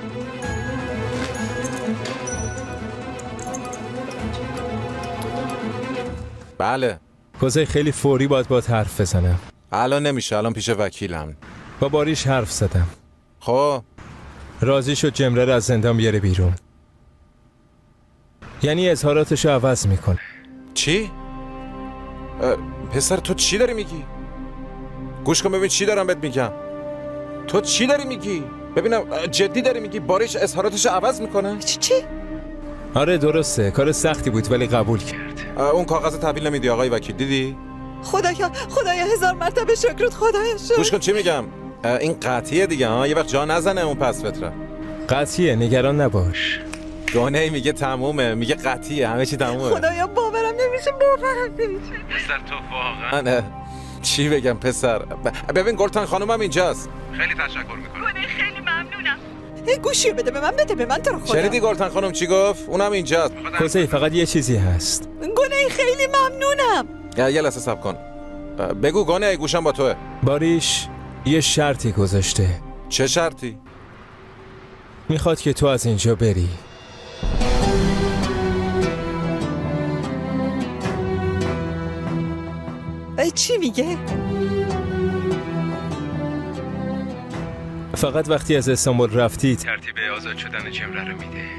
S2: بله.
S5: کوزه خیلی فوری باید حرف بزنم.
S2: الان نمیشه، الان پیش وکیلم.
S5: با باریش حرف زدم.
S2: خب
S5: راضی شد جمره رو از زندان بیاره بیرون. یعنی اظهاراتشو عوض میکنه.
S2: چی؟ پسر تو چی داری میگی؟ گوش کن ببین چی دارم بهت میگم. تو چی داری میگی؟ ببینم جدی داری میگی باریش اظهاراتشو عوض میکنه؟
S14: چی؟
S5: آره درسته، کار سختی بود ولی قبول کرد.
S2: اون کاغذ تحویل نمیدی آقای وکیل؟ دیدی؟
S14: خدایا 1000 مرتبه شکرت خدایا شکر.
S2: گوش کن چی میگم. این قطعیه دیگه ها، یه وقت جا نزنه اون پس فطره.
S5: قطعیه، نگران نباش.
S2: گانه میگه تمومه، میگه قطعیه، همه چی تمومه.
S14: خدایا باورم نمیشه.
S22: پسر تو واقعا
S2: چی بگم پسر؟ ببین گلتن خانومم اینجاست.
S22: خیلی تشکر میکنم.
S14: خیلی ممنونم. گوشی بده به من تو رو خدا.
S2: شنیدی گلتن خانم چی گفت؟ اونم اینجاست.
S5: کوزه فقط یه چیزی هست.
S14: گونه خیلی ممنونم.
S2: یه لحظه صبر کن. بگو گونه، گوشم با توه.
S5: باریش یه شرطی گذاشته.
S2: چه شرطی؟
S5: میخواد که تو از اینجا بری.
S14: چی میگه؟
S5: فقط وقتی از استانبول رفتی ترتیب آزاد شدن جمره رو میده.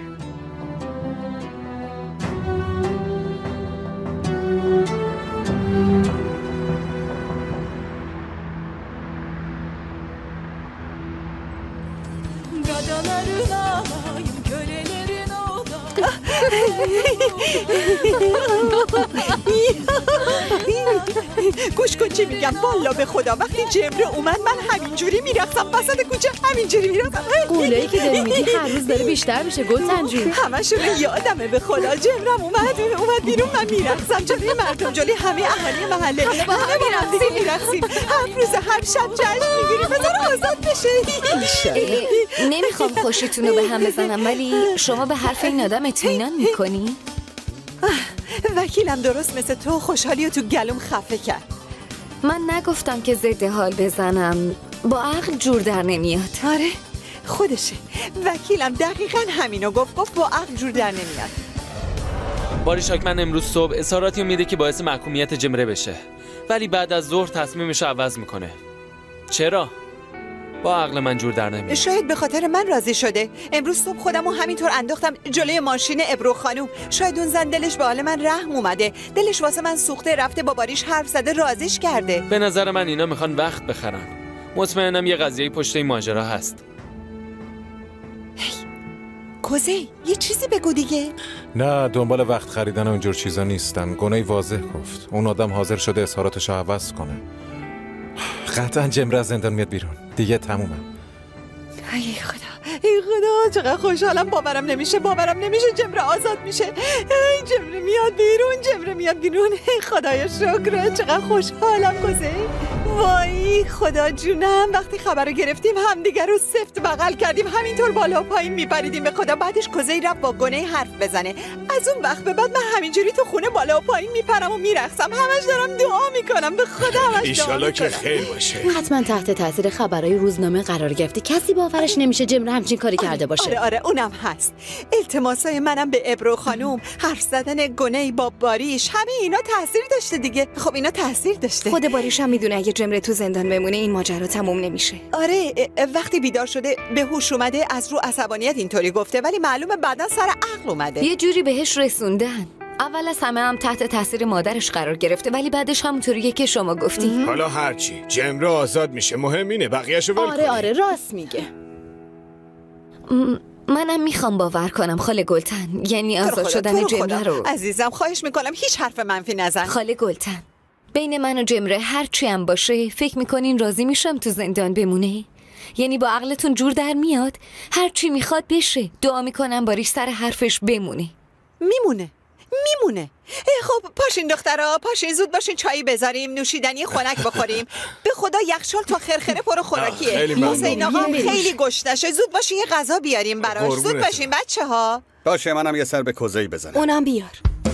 S14: گوش کن چی میگم. والا به خدا وقتی جمره اومد من همینجوری میرقصم وسط کوچه، همینجوری میرقصم.
S20: قولایی که داری میگی هر روز داره بیشتر میشه گلتن جون.
S14: همشون یادمه به خدا. جمرم اومد بیرون من میرقصم جلوی مردم، جلوی همه اهالی محله. همه با هم دیگه میرقصیم. هر روز هر شب جشن میگیریم. بذار آزاد بشه.
S3: نمیخوام خوشتون رو به هم بزنم ولی شما به حرف این آدم اطمینان میکنی؟
S14: وکیلم درست مثل تو خوشحالی رو تو گلوم خفه کرد.
S3: من نگفتم که ضد حال بزنم، با عقل جور در نمیاد.
S14: آره خودشه. وکیلم دقیقاً همینو گفت با عقل جور در نمیاد.
S22: باریشاک من امروز صبح اظهاراتی میده که باعث محکومیت جمره بشه، ولی بعد از ظهر تصمیمش عوض میکنه. چرا؟ با عقل من جور در نمیاد.
S14: شاید به خاطر من راضی شده. امروز صبح خودمو همینطور انداختم جلوی ماشین ابرو خانوم. شاید اون زن دلش به حال من رحم اومده، دلش واسه من سوخته، رفته با باریش حرف زده، رازیش کرده.
S22: به نظر من اینا میخوان وقت بخرن. مطمئنم یه قضیه پشت این ماجرا هست.
S14: کوزه یه چیزی بگو دیگه.
S2: نه دنبال وقت خریدن و اینجور چیزا نیستم. گناهی واضح گفت. اون آدم حاضر شده اظهاراتشو عوض کنه. قطعا جمره از زندان میاد بیرون. دیگه تمومم.
S14: ای خدا چقدر خوشحالم. باورم نمیشه جمره آزاد میشه. جمره میاد بیرون. خدایا شکر. چقدر خوشحالم کوزه. وای خدا جونم. وقتی خبرو گرفتیم همدیگه رو سفت بغل کردیم، همینطور بالا پایین میپریدیم به خدا. بعدش کوزه رفت با گنه حرف بزنه. از اون وقت به بعد من همینجوری تو خونه بالا و پایین میپرم و میرقصم. همش دارم دعا میکنم به خدا. همش
S19: ایشالا که خیر باشه.
S20: حتما تحت تاثیر خبرای روزنامه قرار گرفته. کسی باورش نمیشه جمره همچین کاری کرده باشه.
S14: آره اونم هست. التماسای منم به ابرو خانوم، حرف زدن گنه با باریش، همه اینا تاثیر داشته دیگه. خب اینا تاثیر داشته.
S3: خود باریش هم میدونه اگه جمره تو زندان بمونه این ماجرا تموم نمیشه.
S14: آره وقتی بیدار شده به هوش اومده از رو عصبانیت اینطوری گفته، ولی معلومه بعدا سر عقل اومده.
S3: یه جوری بهش رسوندن. اول از همه هم تحت تاثیر مادرش قرار گرفته، ولی بعدش همونطوریه که شما گفتی.
S19: حالا هرچی جمره آزاد میشه مهم اینه بقیه‌شو ول کنی.
S20: آره راست میگه.
S3: منم میخوام باور کنم خاله گلتن، یعنی آزاد شدن جمره رو.
S14: عزیزم خواهش میکنم هیچ حرف منفی نزن.
S3: خاله گلتن بین من و جمره هر چی هم باشه فکر میکنین راضی میشم تو زندان بمونه؟ یعنی با عقلتون جور در میاد هر چی میخواد بشه. دعا میکنم باریش سر حرفش بمونی.
S14: میمونه. خب پاشین دخترا، پاشین زود باشین چایی بذاریم، نوشیدنی خنک بخوریم. به خدا یخچال تا خرخره پر خوراکیه. حسین آقا خیلی گشنشه، زود باشین یه غذا بیاریم براش. زود باشین بچه‌ها.
S4: باشه منم یه سر به کوزه‌ای بزنم.
S21: اونم بیار.